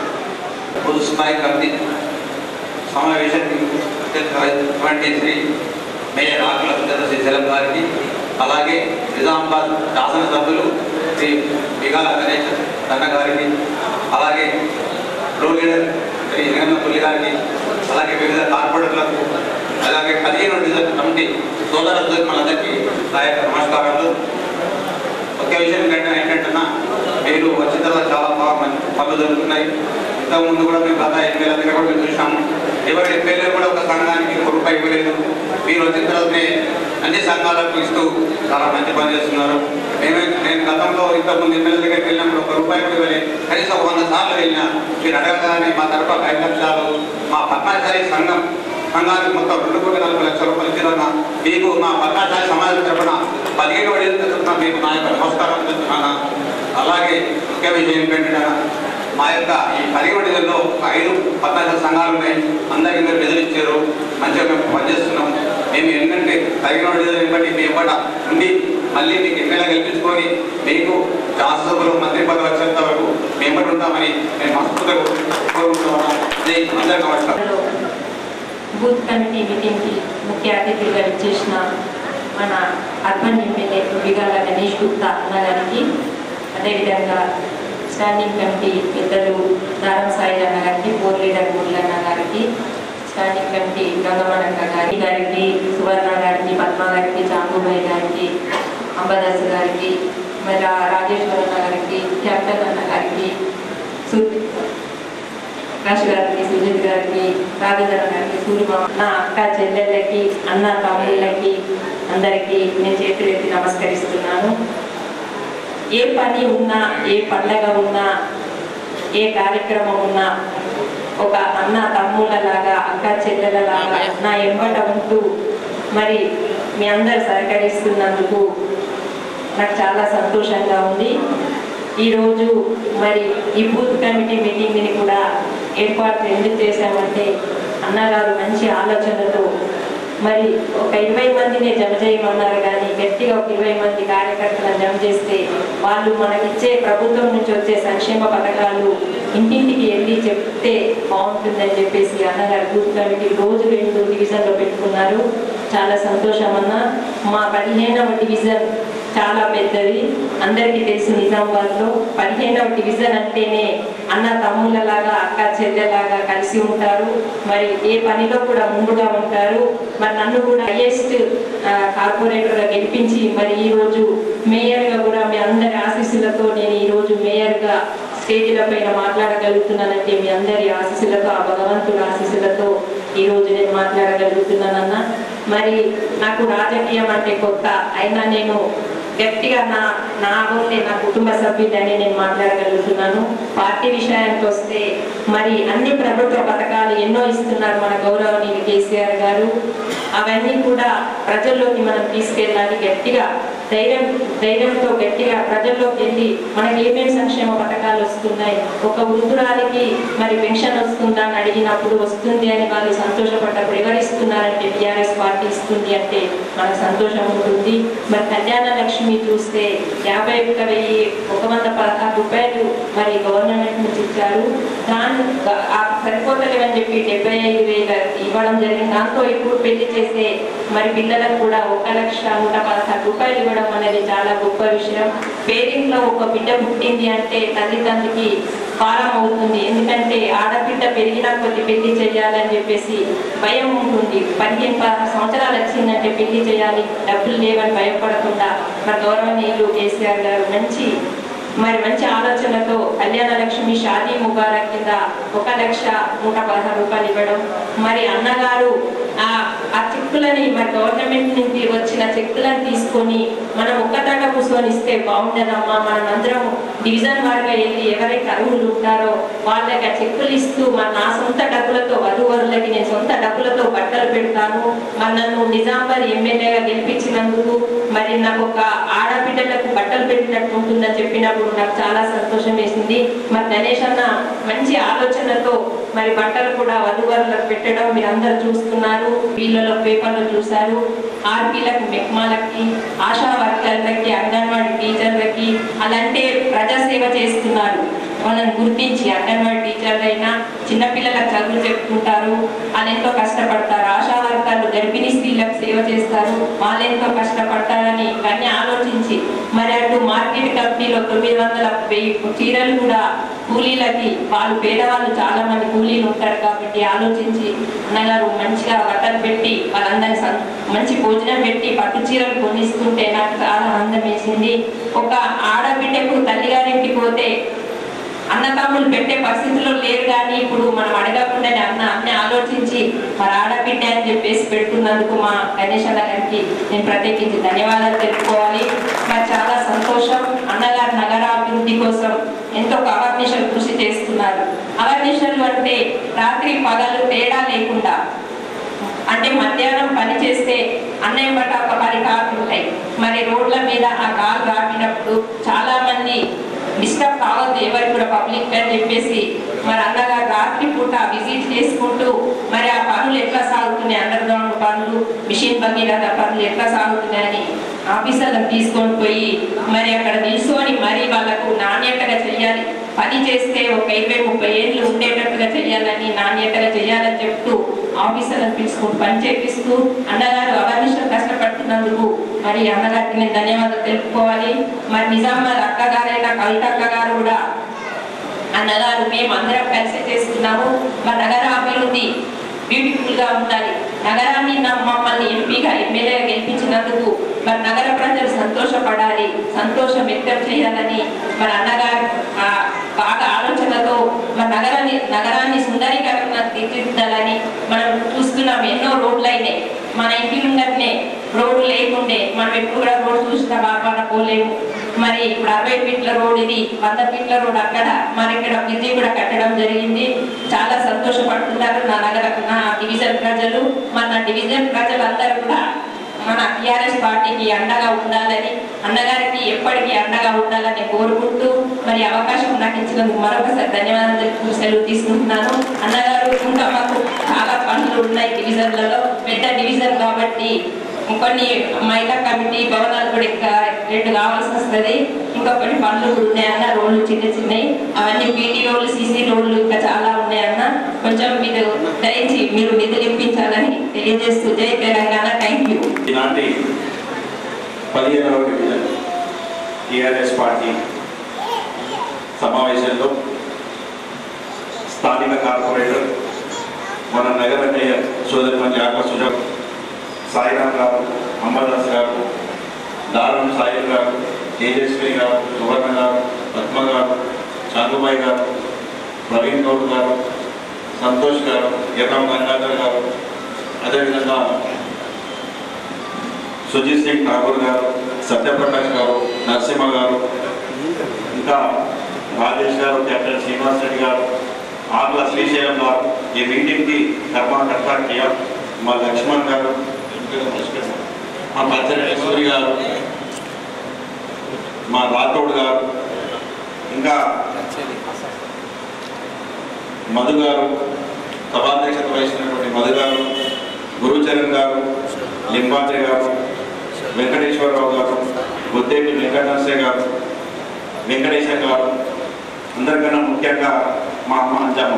స్థాయి కమిటీ సమావేశానికి twenty three mayor Akula Srisailam గారికి, అలాగే నిజామాబాద్ శాసనసభ్యులు శ్రీ బిగాల గణేష్ అన్న గారికి, అలాగే ప్రో లీడర్ శ్రీ జగన్మల్లి గారికి, అలాగే వివిధ కార్పొరేటర్లకు, అలాగే పదిహేను డివిజన్ కమిటీ సోదర మనందరికీ నా యొక్క నమస్కారాలు. ఒకే విషయం ఏంటంటే ఏంటంటున్నా మీరు వచ్చిన తర్వాత చాలా బాగా మంచి పనులు జరుగుతున్నాయి. ఇంతకుముందు కూడా మేము గత ఎమ్మెల్యే దగ్గర కూడా మేము చూసాము. ఎవరి ఎమ్మెల్యే కూడా ఒక సంఘానికి ఒక రూపాయి ఇవ్వలేదు. మీరు వచ్చిన తర్వాతనే అన్ని సంఘాలకు ఇస్తూ చాలా మంచి పని చేస్తున్నారు. మేము నేను గతంలో ఇంతకుముందు ఎమ్మెల్యే దగ్గరికి వెళ్ళినప్పుడు ఒక రూపాయి కూడా ఇవ్వలేదు. కనీసం ఒక వంద సార్లు వెళ్ళినా మీరు అడగగానే మా తరఫున ఐదు లక్షలు మా పద్మాచారి సంఘం సంఘానికి మొత్తం రెండు కోట్ల నలభై లక్షల రూపాయలు ఇచ్చినా మీకు మా పద్మాచారి సమాజం తరఫున పదిహేను వడేళ్ళు తరఫున మీకు నా యొక్క నమస్కారం చేస్తున్నాను. అలాగే ముఖ్య విషయం ఏంటంటే మా యొక్క ఈ పదిహేను డివిజన్లో ఐదు పద్నాలుగు సంఘాలు ఉన్నాయి. అందరికీ మీరు బెదిరించారు. మంచిగా మేము పనిచేస్తున్నాం. మేము ఏంటంటే పదిహేను డివిజన్ బట్టి మీ ఇవ్వట ఉండి మళ్ళీ మీకు ఎమ్మెల్యే గెలిపించుకొని మీకు శాసనసభలో మంత్రి పదవి వచ్చేంత వరకు మేము ఉంటామని మేము మనస్ఫూర్తిగా కోరుకుంటున్నాము. అందరికీ నమస్కారం. బూత్ కమిటీ మీటింగ్కి ముఖ్య అతిథిగా ఇచ్చేసిన మన అర్బన్ ఎమ్మెల్యే బిగాల గణేష్ గుప్తా అన్న గారికి, అదేవిధంగా స్టాండింగ్ కమిటీ పెద్దలు దారం సాయి అన్న గారికి, బోర్ లీడర్ మురళి అన్న గారికి, స్టాండింగ్ కమిటీ గంగమనక్క గారి గారికి, సువర్ణ గారికి, పద్మ గారికి, చాంబుబాయి గారికి, అంబదాస్ గారికి, మరి రాజేశ్వర అన్న గారికి, క్యాప్టెన్ అన్న గారికి, ప్రకాష్ గారికి, సుజిత్ గారికి, రాజధర గారికి, సూర్యమా, నా అక్క చెల్లెళ్ళకి, అన్న తమ్ముళ్ళకి అందరికీ నేను చేతులెత్తి నమస్కరిస్తున్నాను. ఏ పని ఉన్నా, ఏ పండగ ఉన్నా, ఏ కార్యక్రమం ఉన్నా ఒక అన్న తమ్ముళ్ళలాగా, అక్క చెల్లెళ్ళలాగా నా ఎంబట ఉంటూ మరి మీ అందరు సహకరిస్తున్నందుకు నాకు చాలా సంతోషంగా ఉంది. ఈరోజు మరి ఈ బూత్ కమిటీ మీటింగ్ని కూడా ఏర్పాటు ఎందుకు చేశామంటే అన్నగారు మంచి ఆలోచనతో మరి ఒక ఇరవై మందినే జమ చేయమన్నారు. కానీ గట్టిగా ఒక ఇరవై మంది కార్యకర్తలను జమ చేస్తే వాళ్ళు మనకిచ్చే ప్రభుత్వం నుంచి వచ్చే సంక్షేమ పథకాలు ఇంటింటికి వెళ్ళి చెప్తే బాగుంటుందని చెప్పేసి అన్నగారు బూత్ కమిటీ రోజు రెండు డివిజన్లో పెట్టుకున్నారు. చాలా సంతోషం అన్న. మా పదిహేనవ డివిజన్ చాలా పెద్దది, అందరికీ తెలుసు. నిజామాబాద్లో పదిహేనవ డివిజన్ అంటేనే అన్న తమ్ముళ్ళలాగా, అక్క చెల్లెలాగా కలిసి ఉంటారు. మరి ఏ పనిలో కూడా ముందుగా ఉంటారు. మరి నన్ను కూడా హైయెస్ట్ కార్పొరేటర్గా గెలిపించి మరి ఈరోజు మేయర్గా కూడా మీ అందరి ఆశీస్సులతో నేను ఈరోజు మేయర్గా స్టేజీల పైన మాట్లాడగలుగుతున్నానంటే మీ అందరి ఆశీస్సులతో, ఆ భగవంతుడి ఆశీస్సులతో ఈరోజు నేను మాట్లాడగలుగుతున్నానన్నా. మరి నాకు రాజకీయం అంటే కొత్త అయినా నేను గట్టిగా నా నా ఓటే నా కుటుంబ సభ్యులని నేను మాట్లాడగలుగుతున్నాను. పార్టీ విషయానికి వస్తే మరి అన్ని ప్రభుత్వ పథకాలు ఎన్నో ఇస్తున్నారు మన గౌరవనీయులు కేసీఆర్ గారు. అవన్నీ కూడా ప్రజల్లోకి మనం తీసుకెళ్ళాలి. గట్టిగా ధైర్యం ధైర్యంతో గట్టిగా ప్రజల్లోకి వెళ్ళి మనకి ఏమేమి సంక్షేమ పథకాలు వస్తున్నాయి, ఒక వృద్ధురాలికి మరి పెన్షన్ వస్తుందా అని అడిగినప్పుడు వస్తుంది అని వాళ్ళు సంతోషపడ్డప్పుడు ఎవరు ఇస్తున్నారంటే టీఆర్ఎస్ పార్టీ ఇస్తుంది అంటే మనకు సంతోషం ఉంటుంది. మరి కళ్యాణ లక్ష్మి చూస్తే యాభై ఒక్క వెయ్యి ఒక వంద పదహారు రూపాయలు మరి గవర్నమెంట్ నుంచి ఇచ్చారు. దాని సరిపోతలేవని చెప్పి డెబ్బై ఐదు వేలు ఇవ్వడం జరిగింది. దాంతో ఇప్పుడు పెళ్లి చేస్తే మరి పిల్లలకు కూడా ఒక లక్ష నూట పదహారు రూపాయలు ఇవ్వడం అనేది చాలా గొప్ప విషయం. పేరింట్లో ఒక బిడ్డ పుట్టింది అంటే తల్లిదండ్రులకి భారం అవుతుంది. ఎందుకంటే ఆడబిడ్డ పెరిగిన కొద్ది పెళ్లి చేయాలని చెప్పేసి భయం ఉంటుంది. పదిహేను పదహారు సంవత్సరాలు వచ్చిందంటే పెళ్లి చేయాలి, డబ్బులు లేవని భయపడకుండా మన గౌరవనీయులు కేసీఆర్ గారు మంచి మరి మంచి ఆలోచనతో కళ్యాణ లక్ష్మి షాదీ ముబారక్ కింద ఒక లక్ష నూట పదహారు రూపాయలు ఇవ్వడం, మరి అన్నగారు ఆ ఆ చెక్కులని మరి గవర్నమెంట్ నుంచి వచ్చిన చెక్కులను తీసుకొని మనం ఒక్కదాట కూర్చొని ఇస్తే బాగుండదమ్మా, మనం అందరం డివిజన్ వారిగా వెళ్ళి ఎవరైతే అర్హులు ఉంటారో వాళ్ళకి ఆ చెక్కులు ఇస్తూ మన నా సొంత డబ్బులతో వధువరులకి నేను సొంత డబ్బులతో బట్టలు పెడతాను, మరి నన్ను నిజామాబాద్ ఎమ్మెల్యేగా గెలిపించినందుకు మరి నాకు ఒక ఆడబిడ్డలకు బట్టలు పెట్టినట్టు ఉంటుందని చెప్పినప్పుడు నాకు చాలా సంతోషం వేసింది. మరి గణేష్ అన్న మంచి ఆలోచనతో మరి బట్టలు కూడా వధువరులకు పెట్టడం మీరు అందరు చూస్తున్నారు, వీళ్ళలో పేపర్లో చూశారు. ఆర్పీలకు, మెక్మాలకి, ఆశా వర్కర్లకి, అంగన్వాడీ టీచర్లకి అలాంటి ప్రజాసేవ చేస్తున్నారు. వాళ్ళని గుర్తించి అంగన్వాడీ టీచర్లైనా చిన్నపిల్లలకు చదువు చెప్పుకుంటారు, వాళ్ళు ఎంతో కష్టపడతారు. ఆశా వర్కర్లు గర్భిణీ స్త్రీలకు సేవ చేస్తారు, వాళ్ళు ఎంతో కష్టపడతారని ఇవన్నీ ఆలోచించి మరి అటు మార్కెట్ కంపెనీలో తొమ్మిది వందల వెయ్యి చీరలు కూడా కూలీలకి, వాళ్ళు పేదవాళ్ళు చాలా మంది కూలీలు ఉంటారు కాబట్టి ఆలోచించి అన్నగారు మంచిగా బట్టలు పెట్టి వాళ్ళందరినీ మంచి భోజనం పెట్టి పట్టు చీరలు కొనిస్తుంటే నాకు చాలా ఆనందం వేసింది. ఒక ఆడబిడ్డకు తల్లిగారింటికి పోతే అన్నతమ్ములు పెట్టే పరిస్థితుల్లో లేరు, కానీ ఇప్పుడు మనం అడగకుండానే అన్న అన్నీ ఆలోచించి మరి ఆడబిడ్డ అని చెప్పేసి పెడుతున్నందుకు మా గణేష్ అన్న గారికి నేను ప్రత్యేకించి ధన్యవాదాలు తెలుపుకోవాలి. మరి చాలా సంతోషం. అన్నగారు నగరాభివృద్ధి కోసం ఎంతో అవర్నిషలు కృషి చేస్తున్నారు. అవర్నిషలు అంటే రాత్రి పగలు తేడా లేకుండా, అంటే మధ్యాహ్నం పని చేస్తే అన్నయ్య బట్ట ఒక పది కార్లు ఉంటాయి, మరి రోడ్ల మీద ఆ కాలు రాపినప్పుడు చాలా మంది డిస్టర్బ్ కావద్దు ఎవరికి కూడా పబ్లిక్ అని చెప్పేసి మరి అన్నగారు రాత్రి పూట విజిట్ చేసుకుంటూ మరి ఆ పనులు ఎట్లా సాగుతున్నాయి, అండర్ గ్రౌండ్ పనులు, మిషన్ భగీరథ పనులు ఎట్లా సాగుతున్నాయని ఆఫీసర్లను తీసుకొని పోయి మరి అక్కడ నిల్చొని మరి వాళ్ళకు నాణ్యతగా చెయ్యాలి, పని చేస్తే ఒక ఇరవై ముప్పై ఏళ్ళు ఉండేటట్టుగా చేయాలని నాణ్యతగా చేయాలని చెప్తూ ఆఫీసర్లను తీసుకుంటూ పని చేపిస్తూ అన్నగారు అవర్నిషలు కష్టపడుతున్నందుకు మరి అన్నగారికి నేను ధన్యవాదాలు తెలుపుకోవాలి. మరి నిజామాబాద్ అక్కగారైన కవిత అక్క గారు కూడా అన్నగారు మేము అందరం కలిసి చేస్తున్నాము, మరి నగర అభివృద్ధి బ్యూటిఫుల్ గా ఉండాలి, నగరాన్ని మమ్మల్ని ఎంపీగా ఎమ్మెల్యేగా గెలిపించినందుకు మరి నగర ప్రజలు సంతోషపడాలి, సంతోషం వ్యక్తం చేయాలని మరి అన్నగారు బాగా ఆలోచనతో మరి నగరాన్ని నగరాన్ని సుందరీకరణ తీర్చిదిద్దాలని మనం చూస్తున్నాం. ఎన్నో రోడ్లు అయినాయి, మన ఇంటి ముందరనే రోడ్డు లేకుండే మనం ఎప్పుడు కూడా రోడ్డు చూసిన బాగా పోలేము. మరి ఇప్పుడు అరవై ఫీట్ల రోడ్ ఇది, వంద ఫీట్ల రోడ్ అక్కడ మరి ఇక్కడ బ్రిడ్జి కూడా కట్టడం జరిగింది. చాలా సంతోషపడుతున్నారు నా నగర నా డివిజన్ ప్రజలు. మన డివిజన్ ప్రజలందరూ కూడా మన టీఆర్ఎస్ పార్టీకి అండగా ఉండాలని, అన్నగారికి ఎప్పటికీ అండగా ఉండాలని కోరుకుంటూ మరి అవకాశం నాకు ఇచ్చినందుకు మరొకసారి ధన్యవాదాలు సెలవు తీసుకుంటున్నాను. అన్నగారు ఇంకా మాకు చాలా పనులు ఉన్నాయి డివిజన్లలో, పెద్ద డివిజన్ కాబట్టి ఇంకొన్ని మహిళా కమిటీ భవనాలు కూడా ఇంకా రెండు కావాల్సి వస్తుంది, ఇంకా కొన్ని పనులు కూడా ఉన్నాయన్న, రోడ్లు చిన్న చిన్నవి అవన్నీ బీటీ రోడ్లు, సీసీ రోడ్లు ఇంకా చాలా ఉన్నాయన్న, కొంచెం మీరు దయించి మీరు నిధులు ఇప్పించాలని తెలియజేస్తూ జై తెలంగాణ. Thank you. ఈనాటి పదిహేనవ డివిజన్ టీఆర్ఎస్ పార్టీ సమావేశంలో స్థానిక కార్పొరేటర్ మన నగర మేయర్ సోదరి మంచి ఆకర్షణ సాయిరామ్ గారు, అమ్మదాస్ గారు, దారం సాయిల్ గారు, తేజస్వి గారు, సువర్ణ గారు, పద్మ గారు, చాందుబాయి గారు, ప్రవీణ్ గౌడ్ గారు, సంతోష్ గారు, ఎర్రం గంగాధర్ గారు, అదేవిధంగా సుజిత్ సింగ్ ఠాకూర్ గారు, సత్యప్రకాష్ గారు, నరసింహ గారు, ఇంకా రాజేష్ గారు, కెప్టెన్ శ్రీనివాస్ రెడ్డి గారు, ఆర్ల శ్రీశైలం గారు, ఈ మీటింగ్కి కర్మకర్త కేఎం మా లక్ష్మణ్ గారు, చెప్పడం మర్చిపోయాను. మా పచ్చని సూరి గారు, మా రాథోడ్ గారు, ఇంకా మధు గారు, సభాధ్యక్షత వహించినటువంటి మధు గారు, గురుచరణ్ గారు, లింబాద్రి గారు, వెంకటేశ్వరరావు గారు, బొద్దేటి వెంకటనరసయ్య గారు, వెంకటేశ గారు, అందరికన్నా ముఖ్యంగా మా అమ్మ అంజమ్మ.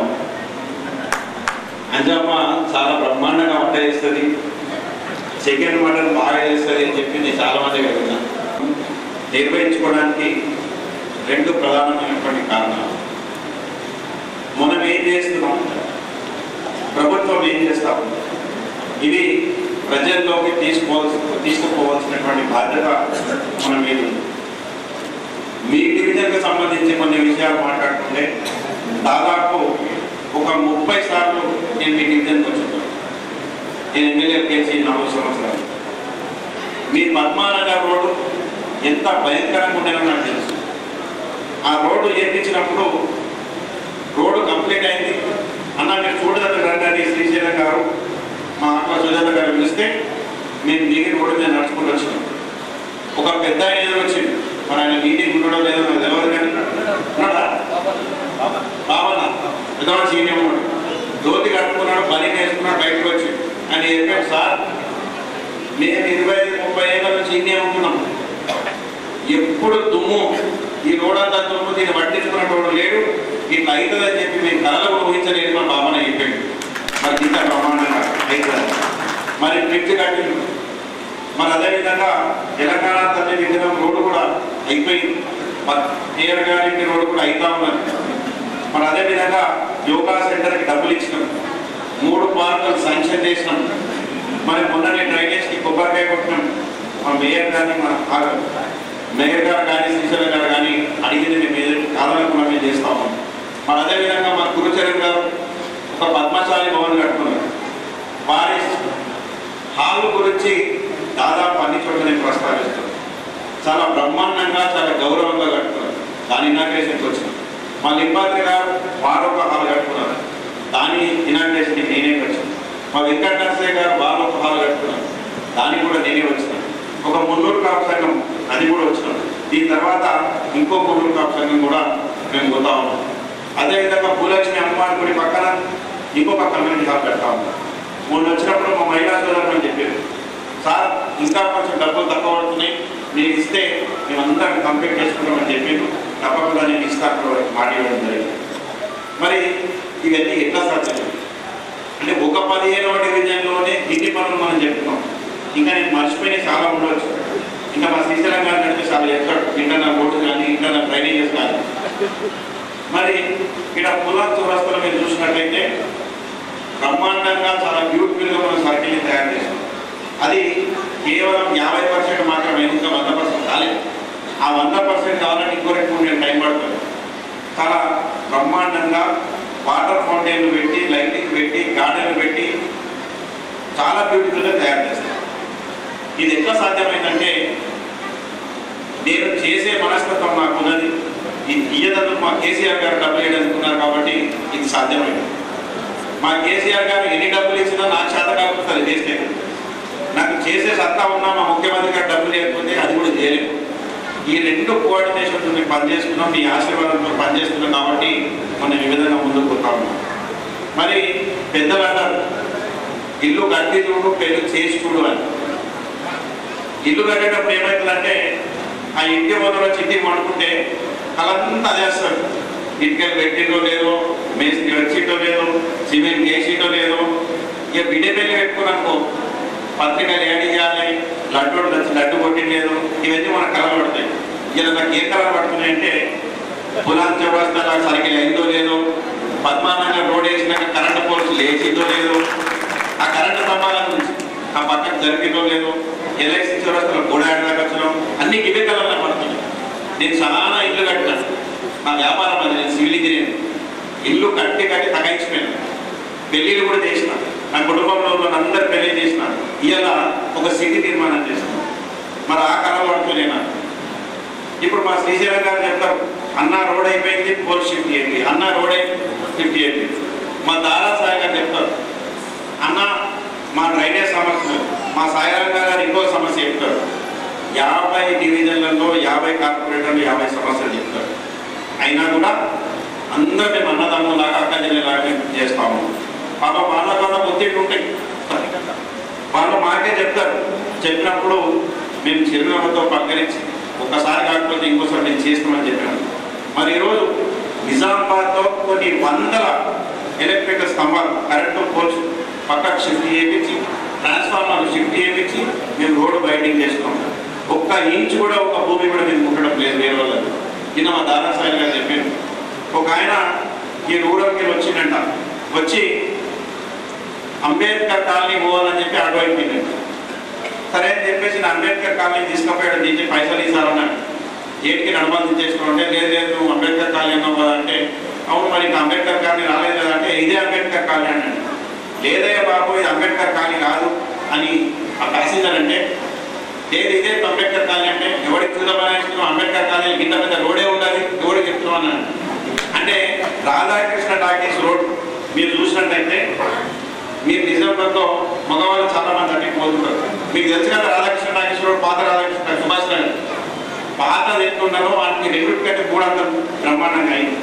అంజమ్మ చాలా బ్రహ్మాండంగా వంట చేస్తుంది, చికెన్ మటన్ బాగా చేస్తుంది అని చెప్పి నేను చాలా మంది విన్నా. నిర్వహించుకోవడానికి రెండు ప్రధానమైనటువంటి కారణాలు. మనం ఏం చేస్తున్నాం, ప్రభుత్వం ఏం చేస్తాం, ఇవి ప్రజల్లోకి తీసుకోవాల్సి తీసుకుపోవాల్సినటువంటి బాధ్యత మన మీద. మీ డివిజన్కి సంబంధించి కొన్ని విషయాలు మాట్లాడుతుంటే దాదాపు ఒక ముప్పై సార్లు నేను మీ డివిజన్కి వచ్చాను. నేను ఎమ్మెల్యే చేసి నాలుగు సంవత్సరాలు. మీ పద్మానగర్ రోడ్డు ఎంత భయంకరంగా ఉండేనో నాకు తెలుసు. ఆ రోడ్డు చేయించినప్పుడు రోడ్డు కంప్లీట్ అయింది అన్న, మీరు చూడదగ్గ రండి శ్రీశైలం గారు, మా అక్క సుజాత గారు పిలిస్తే మేము దిగి రోడ్డు మీద నడుచుకుంటూ వచ్చినాం. ఒక పెద్ద ఆయన ఏదో వచ్చింది, మరి ఆయన మీటింగ్ ఉండడం లేదో నాకు తెలియదు కానీ ఉన్నాడా బాబన్న పెద్దవాడు సీనియర్ ఉన్నాడు, జ్యోతి కట్టుకున్నాడు, పని వేసుకున్నాడు, బయటకు వచ్చి ఆయన చెప్పాడు, సార్ మేము ఇరవై ఐదు ముప్పై ఏళ్ళ నుంచి ఇన్నే ఉంటున్నాం, ఎప్పుడు దుమ్ము ఈ రోడ్ అంతా దుమ్ము, దీన్ని పట్టించుకున్నటువంటి లేడు, ఇట్లా అవుతుందని చెప్పి మేము కళలో ఊహించలేదు మా బాబన్న చెప్పాడు. మరి ఇంత ప్రమాణంగా అవుతుంది. మరి బ్రిడ్జ్ కట్టింది. మరి అదేవిధంగా తెలంగాణ తల్లి విగ్రహం రోడ్డు కూడా అయిపోయింది. మరి కేఆర్ గారి రోడ్డు కూడా అవుతా ఉన్నది. మరి అదేవిధంగా యోగా సెంటర్కి డబ్బులు ఇచ్చినాం, మూడు పార్కులు శాంక్షన్ చేసినాం. మరి మొన్ననే డ్రైనేజ్కి కొబ్బరికాయ కొట్టినాం. మా మేయర్ కానీ మన మేయర్ గారు కానీ శ్రీశైలం గారు కానీ అడిగింది మేము ఏదైతే కాదనుకున్నా మేము చేస్తా ఉన్నాం. మరి అదేవిధంగా మా గురుచరణ్ గారు ఒక పద్మశాలి భవన్ కట్టుకున్నారు. వారి హాల్ గురించి దాదాపు అన్ని చోట్ల నేను ప్రస్తావిస్తాను. చాలా బ్రహ్మాండంగా చాలా గౌరవంగా కట్టుకున్నారు. దాని ఇనాగ్రేషన్కి వచ్చినాం. మా లింబాద్రి గారు వారు ఒక హాల్ కట్టుకున్నారు. దాని ఇనాగ్రేషన్కి నేనే వచ్చాను. మా వెంకటనరసయ్య గారు వారు ఒక హాల్ కట్టుకున్నారు. దానికి కూడా నేనే వచ్చినాను. ఒక మున్నూరు కాపు సంఘం అది కూడా వచ్చినాం. దీని తర్వాత ఇంకో మున్నూరు కాపు సంఘం కూడా మేము పోతా ఉన్నాం. అదేవిధంగా భూలక్ష్మి అమ్మవారి గుడి పక్కన ఇంకొక కమ్యూనిటీ హాల్ పెడతా ఉన్నాం. మొన్న వచ్చినప్పుడు మా మహిళా సోదరులు చెప్పారు, సార్ ఇంకా కొంచెం డబ్బులు తక్కువ పడుతున్నాయి, నేను ఇస్తే మేమందరం కంప్లీట్ చేసుకుంటామని చెప్పారు. తప్పకుండా నేను ఇస్తాను మాట ఇవ్వడం జరిగింది. మరి ఇవన్నీ ఎట్లా సాధ్యం అంటే ఒక పదిహేనవ డివిజన్లోనే ఇన్ని పనులు మనం చెప్తున్నాం. ఇంకా నేను మర్చిపోయిన చాలా ఉండవచ్చు. ఇంకా మా శ్రీశైలం గారు నడిపి చాలా చెప్తాడు, ఇంటర్నల్ రోడ్డు కానీ ఇంటర్నల్ డ్రైనేజెస్ కానీ. మరి ఇక్కడ పులా చౌరస్తాలో మీరు చూసినట్లయితే బ్రహ్మాండంగా చాలా బ్యూటిఫుల్గా మనం సర్కిల్ని తయారు చేసాం. అది కేవలం యాభై పర్సెంట్ మాత్రమే, ఇంకా వంద పర్సెంట్ కాలేదు. ఆ వంద పర్సెంట్ కావాలంటే ఇంకో రెండు మూడు నేను టైం పడుతుంది. చాలా బ్రహ్మాండంగా వాటర్ ఫౌంటైన్లు పెట్టి, లైటింగ్ పెట్టి, గార్డెన్లు పెట్టి చాలా బ్యూటిఫుల్గా తయారు చేస్తాం. ఇది ఎట్లా సాధ్యమైందంటే నేను చేసే మనస్తత్వం నాకు ఉన్నది. ఈ ఇయ్యదందుకు మా కేసీఆర్ గారు డబ్బులు వేయడానికి కాబట్టి ఇది సాధ్యమైంది. మా కేసీఆర్ గారు ఎన్ని డబ్బులు ఇచ్చినా నాకు చేత కాకపోతే చేస్తే, నాకు చేసే సత్తా ఉన్నా మా ముఖ్యమంత్రి గారు డబ్బులు లేకపోతే అది కూడా చేయలేము. ఈ రెండు కోఆర్డినేషన్తో మేము పనిచేస్తున్నాం, మీ ఆశీర్వాదంతో పనిచేస్తున్నాం కాబట్టి మనం ఈ విధంగా ముందుకు పోతా ఉన్నాం. మరి పెద్దలు అంటారు ఇల్లు కట్టి చూడు, పెళ్లి చేసి చూడు అని. ఇల్లు కట్టేటప్పుడు ఏమవుతుందంటే ఆ ఇంటి మొదలు వచ్చి ఇంటికి వండుకుంటే అలంతా చేస్తాడు. ఇటుకలు పెట్టిందో లేదో, మేస్త్రి వచ్చిందో లేదో, సిమెంట్ వేసిందో లేదో, ఇక బిడ్డ పెళ్లి పెట్టుకున్నాకో పత్రికలు ఏడి చేయాలి, లడ్డు లడ్డు కొట్టిండలేదు, ఇవన్నీ మనకు కలలు పడతాయి. ఇలా నాకు ఏ కలలు పడుతున్నాయంటే పులాన్ చౌరస్తా సరిగ్గా అయిందో లేదో, పద్మానగర్ రోడ్ వేసినాక కరెంటు పోల్స్ లేచిందో లేదో, ఆ కరెంటు స్తంభాల నుంచి ఆ పక్కకు జరిగిందో లేదో, ఎల్ఐసి చౌరస్తాలో గోడాడి దాకా వచ్చినాం, అన్ని ఇవే కలలు పడుతున్నాయి. నేను చాలా ఇల్లు కట్టినాను. నా వ్యాపారం అది, నేను సివిల్ ఇంజనీర్. ఇల్లు కట్టి కట్టి తగ్గించిపోయాను. పెళ్ళిళ్ళు కూడా చేసిన, నా కుటుంబంలో ఉన్న అందరు పెళ్లి చేసిన. ఇలా ఒక సిటీ నిర్మాణం చేసిన. మరి ఆ కళ పడుతున్నాను. ఇప్పుడు మా శ్రీశైలం గారు చెప్తారు, అన్న రోడ్ అయిపోయింది, పోల్ షిఫ్ట్ చేయండి, అన్న రోడ్ అయిపోయింది షిఫ్ట్ చేయండి. మా దారా సాయి గారు చెప్తారు, అన్న మా డ్రైనేజ్ సమస్య మా సాయిరంగా గారు ఇంకో సమస్య చెప్తారు. యాభై డివిజన్లలో యాభై కార్పొరేటర్లు యాభై సమస్యలు చెప్తారు. అయినా కూడా అందరూ మేము అన్నదమ్ములాగా అక్క చెల్లెలాగా చేస్తాము. పాప వాళ్ళ వాళ్ళ ఒత్తిడి ఉంటాయి. వాళ్ళు మాకే చెప్తారు. చెప్పినప్పుడు మేము చిరునవ్వుతో పక్కరించి ఒక్కసారి కాకపోతే ఇంకోసారి మేము చేస్తామని చెప్పాను. మరి ఈరోజు నిజామాబాద్లో కొన్ని వందల ఎలక్ట్రికల్ స్తంభాలు కరెంటు పోల్స్ పక్కకు షిఫ్ట్ చేయించి ట్రాన్స్ఫార్మర్లు షిఫ్ట్ చేయించి మేము రోడ్డు బైండింగ్ చేస్తున్నాం. ఒక్క ఇంచు కూడా ఒక భూమి కూడా మేము ముట్టడం లేదు వేరే వాళ్ళకి. నిన్న మా దాదాసాయి గారు చెప్పాను. ఒక ఆయన ఈ రూరల్కి వచ్చిందంట. వచ్చి అంబేద్కర్ కాలనీ పోవాలని చెప్పి ఆటో అయిపోయిందంట. సరే అని చెప్పేసి నా అంబేద్కర్ కాలనీ తీసుకుపోయాడు. దీనికి పైసలు ఇస్తారన్నాడు. ఏంటికి నడబంధం చేసుకుంటే లేదు లేదు నువ్వు అంబేద్కర్ కాలనీ అన్నావు కదా అంటే అవును మరి ఇంకా అంబేద్కర్ కాలనీ రాలేదు కదా అంటే ఇదే అంబేద్కర్ కాలనీ అన్నాడు. లేదయ్య బాబు ఇది అంబేద్కర్ కాలనీ కాదు అని ఆ ప్యాసింజర్ అంటే లేదు ఇదే అంబేద్కర్ కాలనీ అంటే ఎవరికి చూద్దామని అంబేద్కర్ కాలనీ కింద పెద్ద రోడే ఉండాలి ఎవరికి చెప్తున్నాం అన్నాడు. అంటే రాధాకృష్ణ టాకీస్ రోడ్ మీరు చూసినట్టయితే మీరు నిజామాబాద్లో మగవాళ్ళు చాలా మంది అన్ని పోతుంటారు. మీకు తెలుసు కదా రాధాకృష్ణ టాకీస్ రోడ్ పాత రాధాకృష్ణ సుభాష్ నగర్ పాతది ఎట్లున్నారో వాటికి రెండు కంటే మూడు అంతలు బ్రహ్మాండంగా అయింది.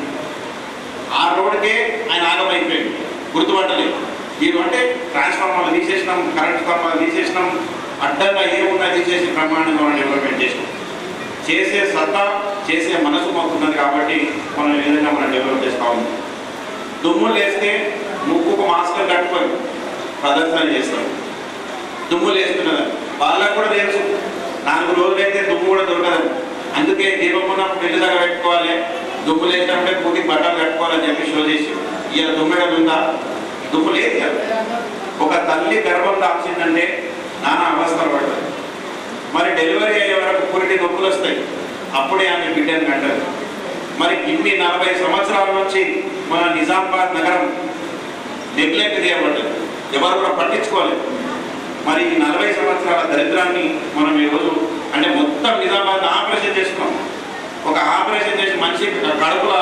ఆ రోడ్కే ఆయన ఆగమైపోయింది గుర్తుపట్టలేదు. మీరు అంటే ట్రాన్స్ఫార్మర్లు తీసేసినాం, కరెంట్ స్తంభాలు తీసేసినాం, అడ్డంగా ఏమున్నా తీసేసి బ్రహ్మాండంగా మనం డెవలప్మెంట్ చేసినాం. చేసే సత్తా చేసే మనసు మాకున్నది కాబట్టి మనం ఈ విధంగా మనం డెవలప్ చేస్తూ ఉన్నాం. దుమ్ములు వేస్తే ముక్కుకు మాస్కులు కట్టుకొని ప్రదర్శన చేస్తారు. దుమ్ములు వేస్తున్నదని వాళ్ళకు కూడా తెలుసు. నాలుగు రోజులైతే దుమ్ము కూడా దొరకదు. అందుకే దీపం ఉన్నప్పుడు ఇల్లు దగ్గర పెట్టుకోవాలి, దుమ్ము లేచినప్పుడే పూర్తి బట్టలు కట్టుకోవాలని చెప్పి షో చేసి ఇలా దుమ్మెడలు ఉందా? దుమ్ము లేదు కదా. ఒక తల్లి గర్భం దాల్చిందంటే నానా అవస్థలు పడుతుంది. మరి డెలివరీ అయ్యే వరకు పురిటి నొప్పులు వస్తాయి. అప్పుడే ఆమె బిడ్డని కంటారు. మరి ఇన్ని నలభై సంవత్సరాల నుంచి మన నిజామాబాద్ నగరం నెగ్లెక్ట్ చేయబడ్డది. ఎవరు కూడా పట్టించుకోలేదు. మరి ఈ నలభై సంవత్సరాల దరిద్రాన్ని మనం ఈరోజు అంటే మొత్తం నిజామాబాద్ ఆపరేషన్ చేసుకున్నాం. ఒక ఆపరేషన్ చేసి మనిషి కడుపుల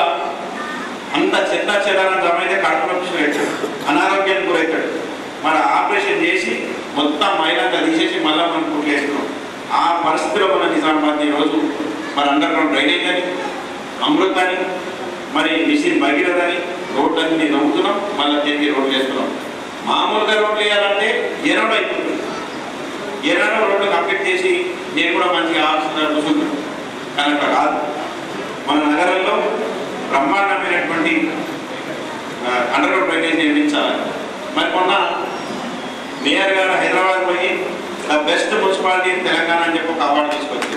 అంత చెత్త చెదారం జమ అయితే కడుపు నొప్పి వచ్చాడు, అనారోగ్యానికి గురవుతాడు. మరి ఆపరేషన్ చేసి మొత్తం మైలంతా తీసేసి మళ్ళీ మనం కుట్లేస్తున్నాం. ఆ పరిస్థితిలో మన నిజామాబాద్ ఈరోజు మరి అండర్ గ్రౌండ్ డ్రైనేజ్ అని అమృత్ అని మరి మిషన్ భగీరథ అని రోడ్లన్నీ నమ్ముతున్నాం. మళ్ళీ తిరిగి రోడ్లు వేస్తున్నాం. మామూలుగా రోడ్లు వేయాలంటే ఎరడు అయిపోతుంది. ఎరడు రోడ్లు కంప్లీట్ చేసి నేను కూడా మంచిగా ఆలోచన కూర్చుంటాను. కానీ అట్లా కాదు. మన నగరంలో బ్రహ్మాండమైనటువంటి అండర్ గ్రౌండ్ డ్రైనేజ్ నిర్మించాలి. మరి మొన్న మేయర్ గారు హైదరాబాద్ పోయి ద బెస్ట్ మున్సిపాలిటీ తెలంగాణ అని చెప్పి ఒక అవార్డు తీసుకొచ్చింది.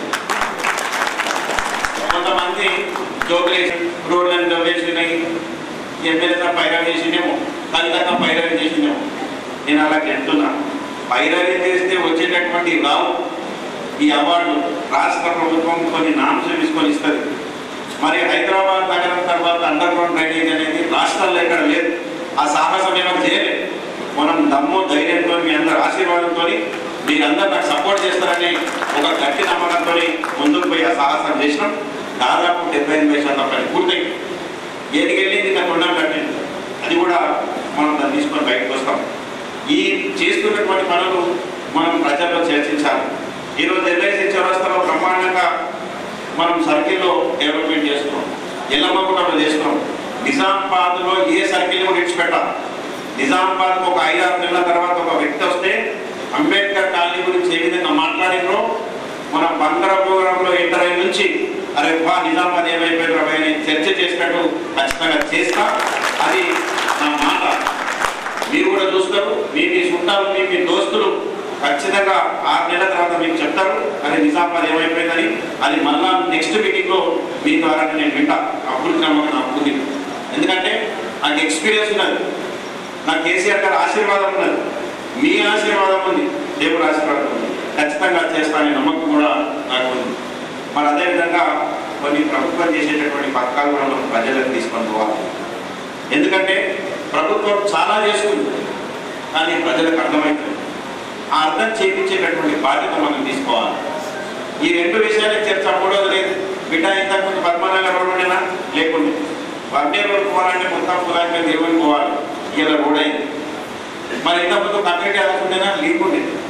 కొంతమంది జోగులేసి రోడ్లను దవ్వేసినాయి, ఎమ్మెల్యేగా పైరవి చేసినేమో, కవితగా పైరవి చేసినేమో. నేను అలాగే అంటున్నా, పైరవి చేస్తే వచ్చేటటువంటి రావు ఈ అవార్డు రాష్ట్ర ప్రభుత్వం కొన్ని నామ్స్ తీసుకొని ఇస్తుంది. మరి హైదరాబాద్ నగరం తర్వాత అండర్ గ్రౌండ్ డ్రైనేజ్ అనేది రాష్ట్రాల్లో ఎక్కడ లేదు. ఆ సాహసం ఏమైనా చేయలేదు. మనం దమ్ము ధైర్యంతో మీ అందరి ఆశీర్వాదంతో మీరందరూ నాకు సపోర్ట్ చేస్తారని ఒక గట్టి నమ్మకంతో ముందుకు పోయి ఆ సాహసం చేసినాం. దాదాపు డెబ్బై ఎనభై శాతం పని పూర్తయింది. ఏదికి వెళ్ళింది ఇంకా కొండ కట్టింది. అది కూడా మనం దాన్ని తీసుకొని బయటకు వస్తాం. ఈ చేస్తున్నటువంటి పనులు మనం ప్రజల్లో చర్చించాలి. ఈరోజు ఎల్ఐసి చౌరస్తాలో బ్రహ్మాండంగా మనం సర్కిల్లో డెవలప్మెంట్ చేస్తున్నాం. ఎల్లమ్మగుంటలో చేస్తున్నాం. నిజామాబాద్లో ఏ సర్కిల్ కూడా ఇచ్చిపెట్టాలి. నిజామాబాద్కు ఒక ఐదారు నెలల తర్వాత ఒక వ్యక్తి వస్తే అంబేద్కర్ కాలనీ గురించి ఏ విధంగా మాట్లాడినో మనం బంగారపురంలో ఎంటర్ అయిన నుంచి అరే బా నిజామాబాద్ ఏమైపోయిన అని చర్చ చేసినట్టు ఖచ్చితంగా చేస్తా. అది నా మాట. మీరు కూడా చూస్తారు. మీ మీ చుట్టాలు మీ మీ దోస్తులు ఖచ్చితంగా ఆరు నెలల తర్వాత మీకు చెప్తారు అరే నిజామాబాద్ ఏమైపోయిందని. అది మళ్ళా నెక్స్ట్ మీటింగ్లో మీ ద్వారా నేను వింటా. అభివృద్ధి నమ్మకం నాకు ఉంది. ఎందుకంటే నాకు ఎక్స్పీరియన్స్ ఉన్నది. నాకు కేసీఆర్ గారి ఆశీర్వాదం ఉన్నది. మీ ఆశీర్వాదం ఉంది. దేవుడు ఆశీర్వాదం ఉంది. ఖచ్చితంగా చేస్తాననే నమ్మకం కూడా నాకు ఉంది. మరి అదేవిధంగా కొన్ని ప్రభుత్వం చేసేటటువంటి పథకాలు కూడా మనం ప్రజలకు తీసుకొని పోవాలి. ఎందుకంటే ప్రభుత్వం చాలా చేస్తుంది, కానీ ప్రజలకు అర్థమవుతుంది. ఆ అర్థం చేయించేటటువంటి బాధ్యత మనం తీసుకోవాలి. ఈ రెండు విషయాలే చర్చ మూడోది లేదు. బిడ్డ ఇంతకుముందు పద్మనాభ రోడ్డునా లేకుండా వడ్డే రోడ్డు పోవాలంటే మొత్తం కులాంటి దేవుని పోవాలి. ఇలా రోడ్ అయింది. మరి ఇంతకుముందు కమ్యూనిటీ అనుకుంటేనా లీక్ ఉండేది.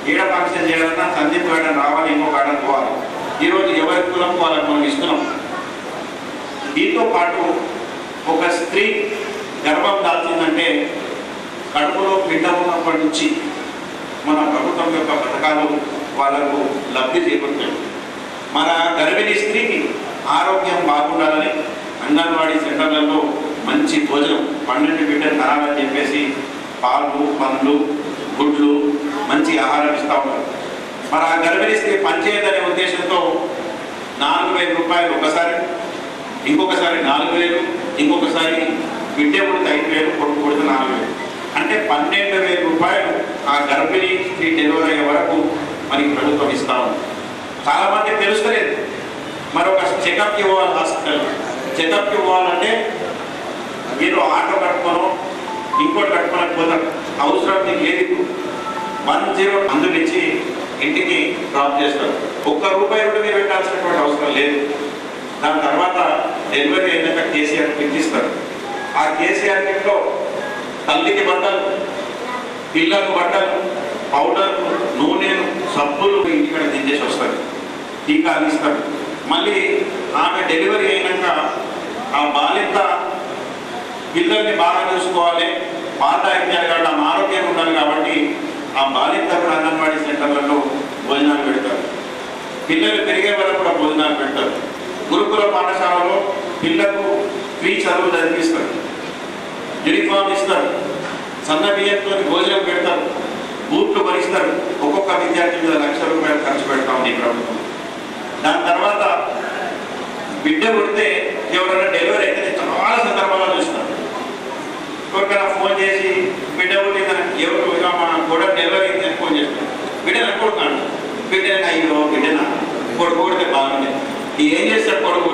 ఈడ ఫంక్షన్ చేయాలన్నా సందీప్ గార్డెన్ రావాలి, ఇంకో గార్డెన్ పోవాలి. ఈరోజు ఎవరి కులం వాళ్ళకి మనం ఇస్తున్నాం. దీంతో పాటు ఒక స్త్రీ గర్భం దాల్చిందంటే కడుపులో బిడ్డ ఉన్నప్పటి నుంచి మన ప్రభుత్వం యొక్క పథకాలు వాళ్ళకు లబ్ధి చేకూరుతాయి. మన గర్భిణీ స్త్రీకి ఆరోగ్యం బాగుండాలని అంగన్వాడీ సెంటర్లలో మంచి భోజనం పన్నెండు బిడ్డలు కనాలని చెప్పేసి పాలు, పండ్లు, గుడ్లు, మంచి ఆహారం ఇస్తూ ఉంటారు. మరి ఆ గర్భిణీ స్త్రీ పనిచేయదనే ఉద్దేశంతో నాలుగు వేల రూపాయలు ఒకసారి, ఇంకొకసారి నాలుగు వేలు, ఇంకొకసారి బిడ్డ పుడితే ఐదు వేలు, కొడుకు పుడితే నాలుగు వేలు, అంటే పన్నెండు వేల రూపాయలు ఆ గర్భిణీ స్త్రీ డెలివరీ అయ్యే వరకు మనకి ప్రభుత్వం ఇస్తా ఉంది. చాలామంది తెలుసుకోలేదు. మరొక చెకప్కి పోవాలి, హాస్పిటల్ చెకప్కి పోవాలంటే మీరు ఆటో కట్టుకోను ఇంకోటి కట్టుకోనకి పోతారు. అవసరం నీకు లేదు, వన్ జీరో అందునిచ్చి ఇంటికి డ్రాప్ చేస్తారు. ఒక్క రూపాయి కూడా మీరు పెట్టాల్సినటువంటి అవసరం లేదు. దాని తర్వాత డెలివరీ అయినాక కేసీఆర్ కిట్ ఇస్తారు. ఆ కేసీఆర్ కిట్లో తల్లికి బట్టలు, పిల్లలకు బట్టలు, పౌడర్లు, నూనెలు, సబ్బులు ఇంటికడ దించేసి వస్తారు. టీకాలు ఇస్తారు. మళ్ళీ ఆమె డెలివరీ అయినాక ఆ బాలింత పిల్లల్ని బాగా చూసుకోవాలి, పాత అయిపోయారు కాబట్టి ఆమె ఆరోగ్యంగా ఉండాలి కాబట్టి ఆ బాలింత కూడా అంగన్వాడీ సెంటర్లలో భోజనాలు పెడతారు. పిల్లలు పెరిగే వరకు కూడా భోజనాలు పెడతారు. గురుకుల పాఠశాలలో పిల్లకు ఫ్రీ చదువు చదివిస్తారు, యూనిఫామ్ ఇస్తారు, సన్న బియ్యంతో భోజనం పెడతారు, బూట్లు భరిస్తారు. ఒక్కొక్క విద్యార్థి మీద లక్ష రూపాయలు ఖర్చు పెడతా ఉంది ఈ ప్రభుత్వం. దాని తర్వాత బిడ్డ పుడితే ఎవరైనా డెలివరీ అయితే చాలా సందర్భాల్లో చూస్తారు. ఎవరికైనా ఫోన్ చేసి బిడ్డ పుట్టిందని ఎవరు మా కూడా డెలివరీ అయిందని ఫోన్ చేస్తారు. బిడ్డను కొడుకున్నాడు, బిడ్డన అయ్యో బిడ్డన కొడుకు కొడితే బాగుంది. ఏం చేస్తాడు కొడుకు?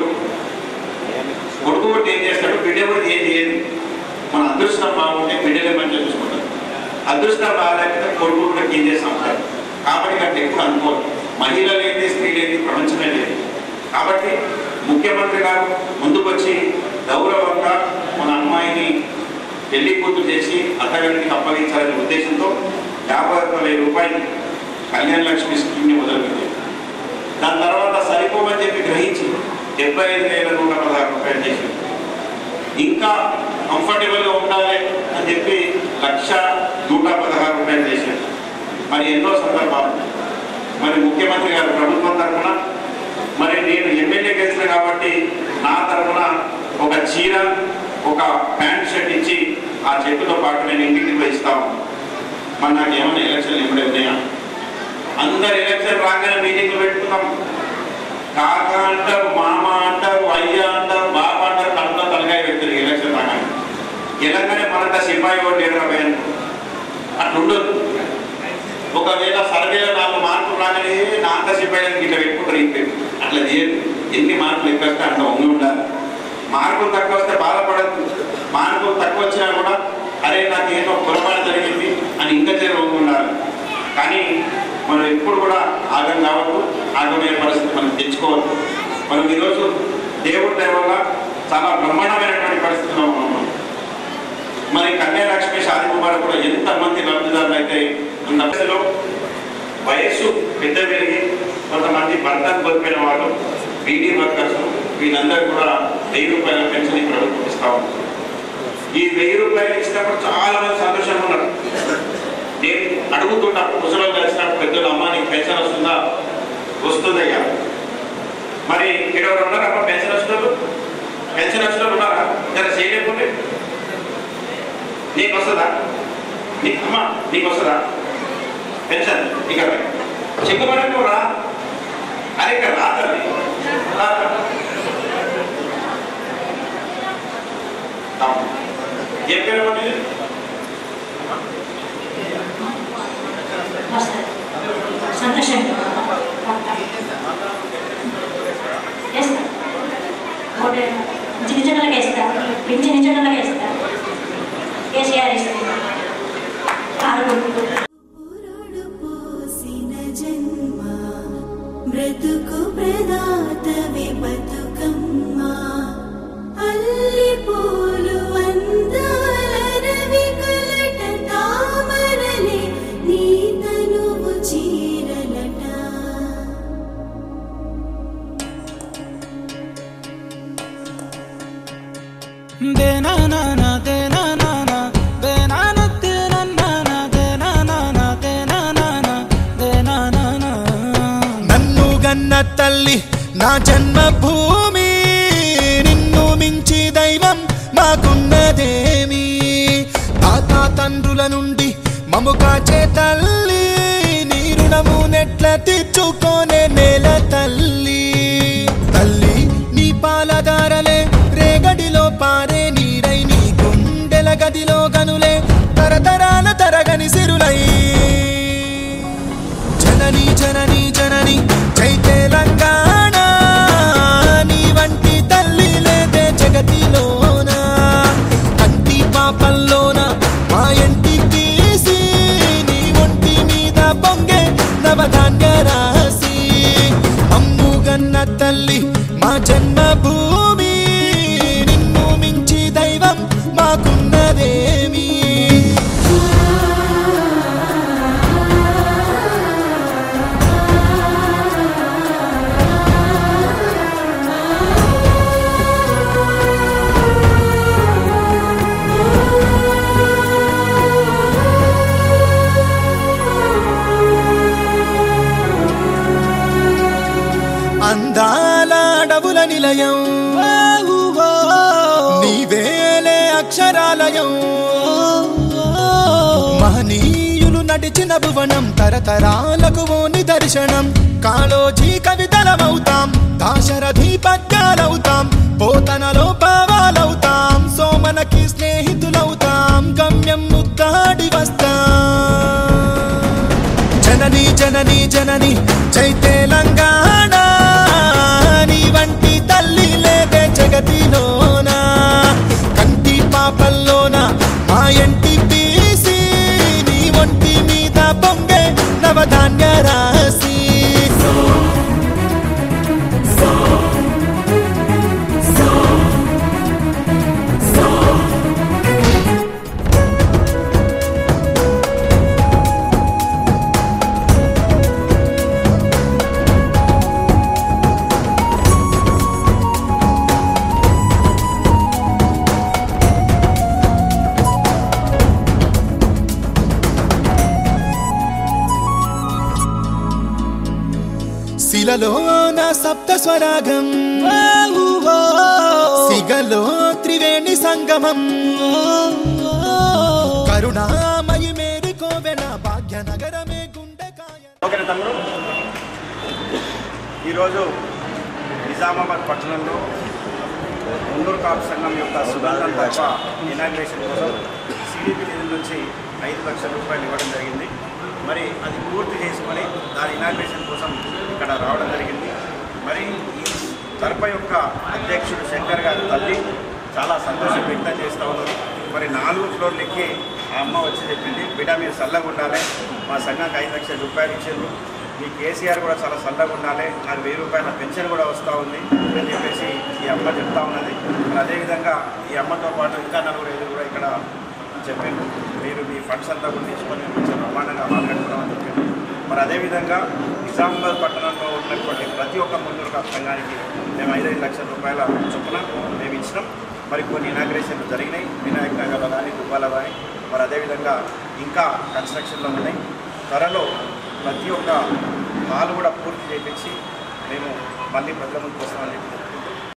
కొడుకు కొట్టి ఏం చేస్తాడు? బిడ్డ కొడితే ఏం చేయదు. మన అదృష్టం బాగుంటే బిడ్డలే మంచిగా చూసుకుంటారు. అదృష్టం బాగాలేకపోతే కొడుకు కూడా ఏం చేస్తాం ఉంటారు. కాబట్టి అక్కడ ఎక్కువ అనుకోరు. మహిళలు ఏంటి, స్త్రీలు ఏంటి, ప్రపంచమే లేదు. కాబట్టి ముఖ్యమంత్రి గారు ముందుకొచ్చి గౌరవంగా మన అమ్మాయిని పెళ్లి కూతురు చేసి అత్తగారికి అప్పగించాలనే ఉద్దేశంతో యాభై ఒక్క వేల రూపాయలు కళ్యాణ లక్ష్మి స్కీమ్ని మొదలుపెట్టింది. దాని తర్వాత సరిపోమని చెప్పి గ్రహించి డెబ్బై ఐదు వేల నూట పదహారు రూపాయలు చేసింది. ఇంకా కంఫర్టబుల్గా ఉండాలి అని చెప్పి లక్ష నూట పదహారు రూపాయలు చేశారు. మరి ఎన్నో సందర్భాలు మరి ముఖ్యమంత్రి గారు ప్రభుత్వం తరఫున మరి నేను ఎమ్మెల్యే గెలిచిన కాబట్టి నా తరఫున ఒక చీర, ఒక ప్యాంట్ షర్ట్ ఇచ్చి ఆ చెట్టుతో పాటు నేను ఇంటికి పోయి ఇస్తాను. మరి నాకు ఏమైనా ఎలక్షన్లు ఇప్పుడే ఉన్నాయా? అందరు ఎలక్షన్ రాగానే మీటింగ్లు పెట్టుకున్నాం. కాక అంటారు, మామ అంటారు, అయ్య అంటారు, బాబా అంటారు, కడుపులో తలకాయ పెడతారు ఎలక్షన్ రాగానే. ఎలాగనే మనంతా సిపాయి ఓటు ఎడరాబాయి అనుకో అట్లుండదు. ఒకవేళ సర్వేలో నాలుగు మార్కులు రాగానే నా అంత సిపాయిలకు ఇట్లా పెట్టుకుంటారు. ఇంటి అట్లా చేయదు. ఎన్ని మార్కులు ఎక్కువ వస్తే అంత వంగి ఉండాలి. మార్కులు తక్కువ వస్తే బాధపడద్దు. మార్కులు తక్కువ వచ్చినా కూడా అరే నాకు ఏదో పొరపాటు జరిగింది అని ఇంకా చేరు వంగి ఉండాలి. కానీ మనం ఎప్పుడు కూడా ఆగం కావద్దు, ఆగమయ్యే పరిస్థితి మనం తెచ్చుకోవద్దు. మనం ఈరోజు దేవుడి దయ వల్ల చాలా బ్రహ్మాండమైనటువంటి పరిస్థితిలో ఉన్నాం. మరి కన్యాలక్ష్మి షాదీ ముబారక్ కూడా ఎంతమంది లబ్ధిదారులు అయితే ఉన్న దశలో వయస్సు పెద్ద పెరిగి కొంతమంది భర్తను కోల్పోయిన వాళ్ళు, బీడీ వర్కర్స్, వీళ్ళందరూ కూడా వెయ్యి రూపాయల పెన్షన్ ప్రభుత్వం ఇస్తా ఉంది. ఈ వెయ్యి రూపాయలు ఇచ్చినప్పుడు చాలా మంది సంతోషంగా ఉన్నారు. నేను అడుగుతున్నా ముసలు కలిసినప్పుడు పెద్దలు, అమ్మ నీకు పెన్షన్ వస్తుందా? వస్తుందయ్యా. మరి ఇక్కడ ఉన్నారా అమ్మ పెన్షన్ వస్తున్నారు? పెన్షన్ వస్తున్నారు ఉన్నారా? జర చేయలేకపోతే నీకు వస్తుందా? నీకు అమ్మ నీకు వస్తుందా పెన్షన్? ఇక్కడ చిక్కుపడకు రా. అరే ఇక్కడ రాదండి. ఏం పేరు అండి? సంతోషంగా చిన్న చిన్నగా వేస్తా, చిన్న చిన్నగా వేస్తా, కేసీఆర్ ఇస్తా. బ్రతుకు ప్రదాతవి బతుకమ్మా, అల్లి పూలు అందాల రవి కలట తామరలే నీ తనువు చి నన్ను గన్న తల్లి నా జన్మభూమి, నిన్ను మించి దైవం మాకున్నదేమి. తాత తండ్రుల నుండి మము కాచే తల్లి, నీ రుణము నెట్ల తీర్చుకోనే నేల తల్లి. తల్లి నీ పాలదారలే రేగడిలో పారే నీరై, నీ గుండెల గదిలో గనులే తరతరాల తరగని సిరులై. జనని జనని జనని జై తెలంగాణ, నీ వంటి తల్లి లేదే జగతిలోన. కంటి పాపల్లోన మా ఇంటి తీసి, నీ ఒంటి మీద పొంగే నవధాన్య రాసి. అమ్ముగన్న తల్లి మా జన్మభూమి, నిన్ను మించి దైవం మాకున్నదేమి. అందాల అడవుల నిలయం, నీవేలే అక్షరాలయం. మహనీయులు నడిచిన భువనం, తరతరాలకు ఓ నిదర్శనం. కాళోజీ కవితలమవుతాం, దాశరథి పద్యాలవుతాం, పోతనలో పావాలవుతాం, సోమనకి స్నేహితులవుతాం, గమ్యం ముద్దాడి వస్తాం. జనని జనని జనని జై తెలంగాణ, నీ వంటి తల్లి లేదే జగతిలోన. కంటి పాపల్లోన మా ఇంటి తీసి, నీ ఒంటి మీద పొంగే నవధాన్య రాసి. శిలలో నా సప్త స్వరాగం, సిగలో త్రివేణి సంగమం. కరుణామయి మేరి కోవెన భాగ్యనగరమే గుండెకాయ. ఓకేనా తమ్ముడు? ఈరోజు నిజామాబాద్ పట్టణంలో మున్నూరు కాపు సంఘం యొక్క సుగంధం తప్ప ఇనాగ్రేషన్ కోసం సిడిపి నిధుల నుంచి ఐదు లక్షల రూపాయలు ఇవ్వడం జరిగింది. మరి అది పూర్తి చేసుకొని దాని ఇనాగ్రేషన్ కోసం ఇక్కడ రావడం జరిగింది. మరి ఈ తరప యొక్క అధ్యక్షుడు శంకర్ గారి తల్లి చాలా సంతోషం వ్యక్తం చేస్తూ ఉన్నారు. మరి నాలుగు ఫ్లోర్లు ఎక్కి ఆ అమ్మ వచ్చి చెప్పింది, బిడ్డ మీరు చల్లగా ఉండాలి, మా సంఘానికి ఐదు లక్షల రూపాయలు ఇచ్చారు, మీ కేసీఆర్ కూడా చాలా చల్లగా ఉండాలి, నాకు వెయ్యి రూపాయల పెన్షన్ కూడా వస్తూ ఉంది అని చెప్పేసి ఈ అమ్మ చెప్తా ఉన్నది. మరి అదేవిధంగా ఈ అమ్మతో పాటు ఇంకా నలుగురు ఐదు కూడా ఇక్కడ చెప్పారు, మీరు మీ ఫండ్స్ అంతా కూడా తీసుకొని కొంచెం బ్రహ్మాండంగా మాట్లాడుతున్నామని చెప్పారు. మరి అదేవిధంగా నిజామాబాద్ పట్టణంలో ఉన్నటువంటి ప్రతి ఒక్క మున్నూరు కాపు సంఘానికి మేము ఐదైదు లక్షల రూపాయల చొప్పున మేము ఇచ్చినాం. మరి కొన్ని ఇనాగ్రేషన్లు జరిగినాయి, వినాయక నగర్లో కానీ దుబ్బాలో కానీ. మరి అదేవిధంగా ఇంకా కన్స్ట్రక్షన్లో ఉన్నాయి. త్వరలో ప్రతి ఒక్క హాల్ కూడా పూర్తి చేయించి మేము మళ్ళీ ప్రజల ముందుకు వస్తామని చెప్పి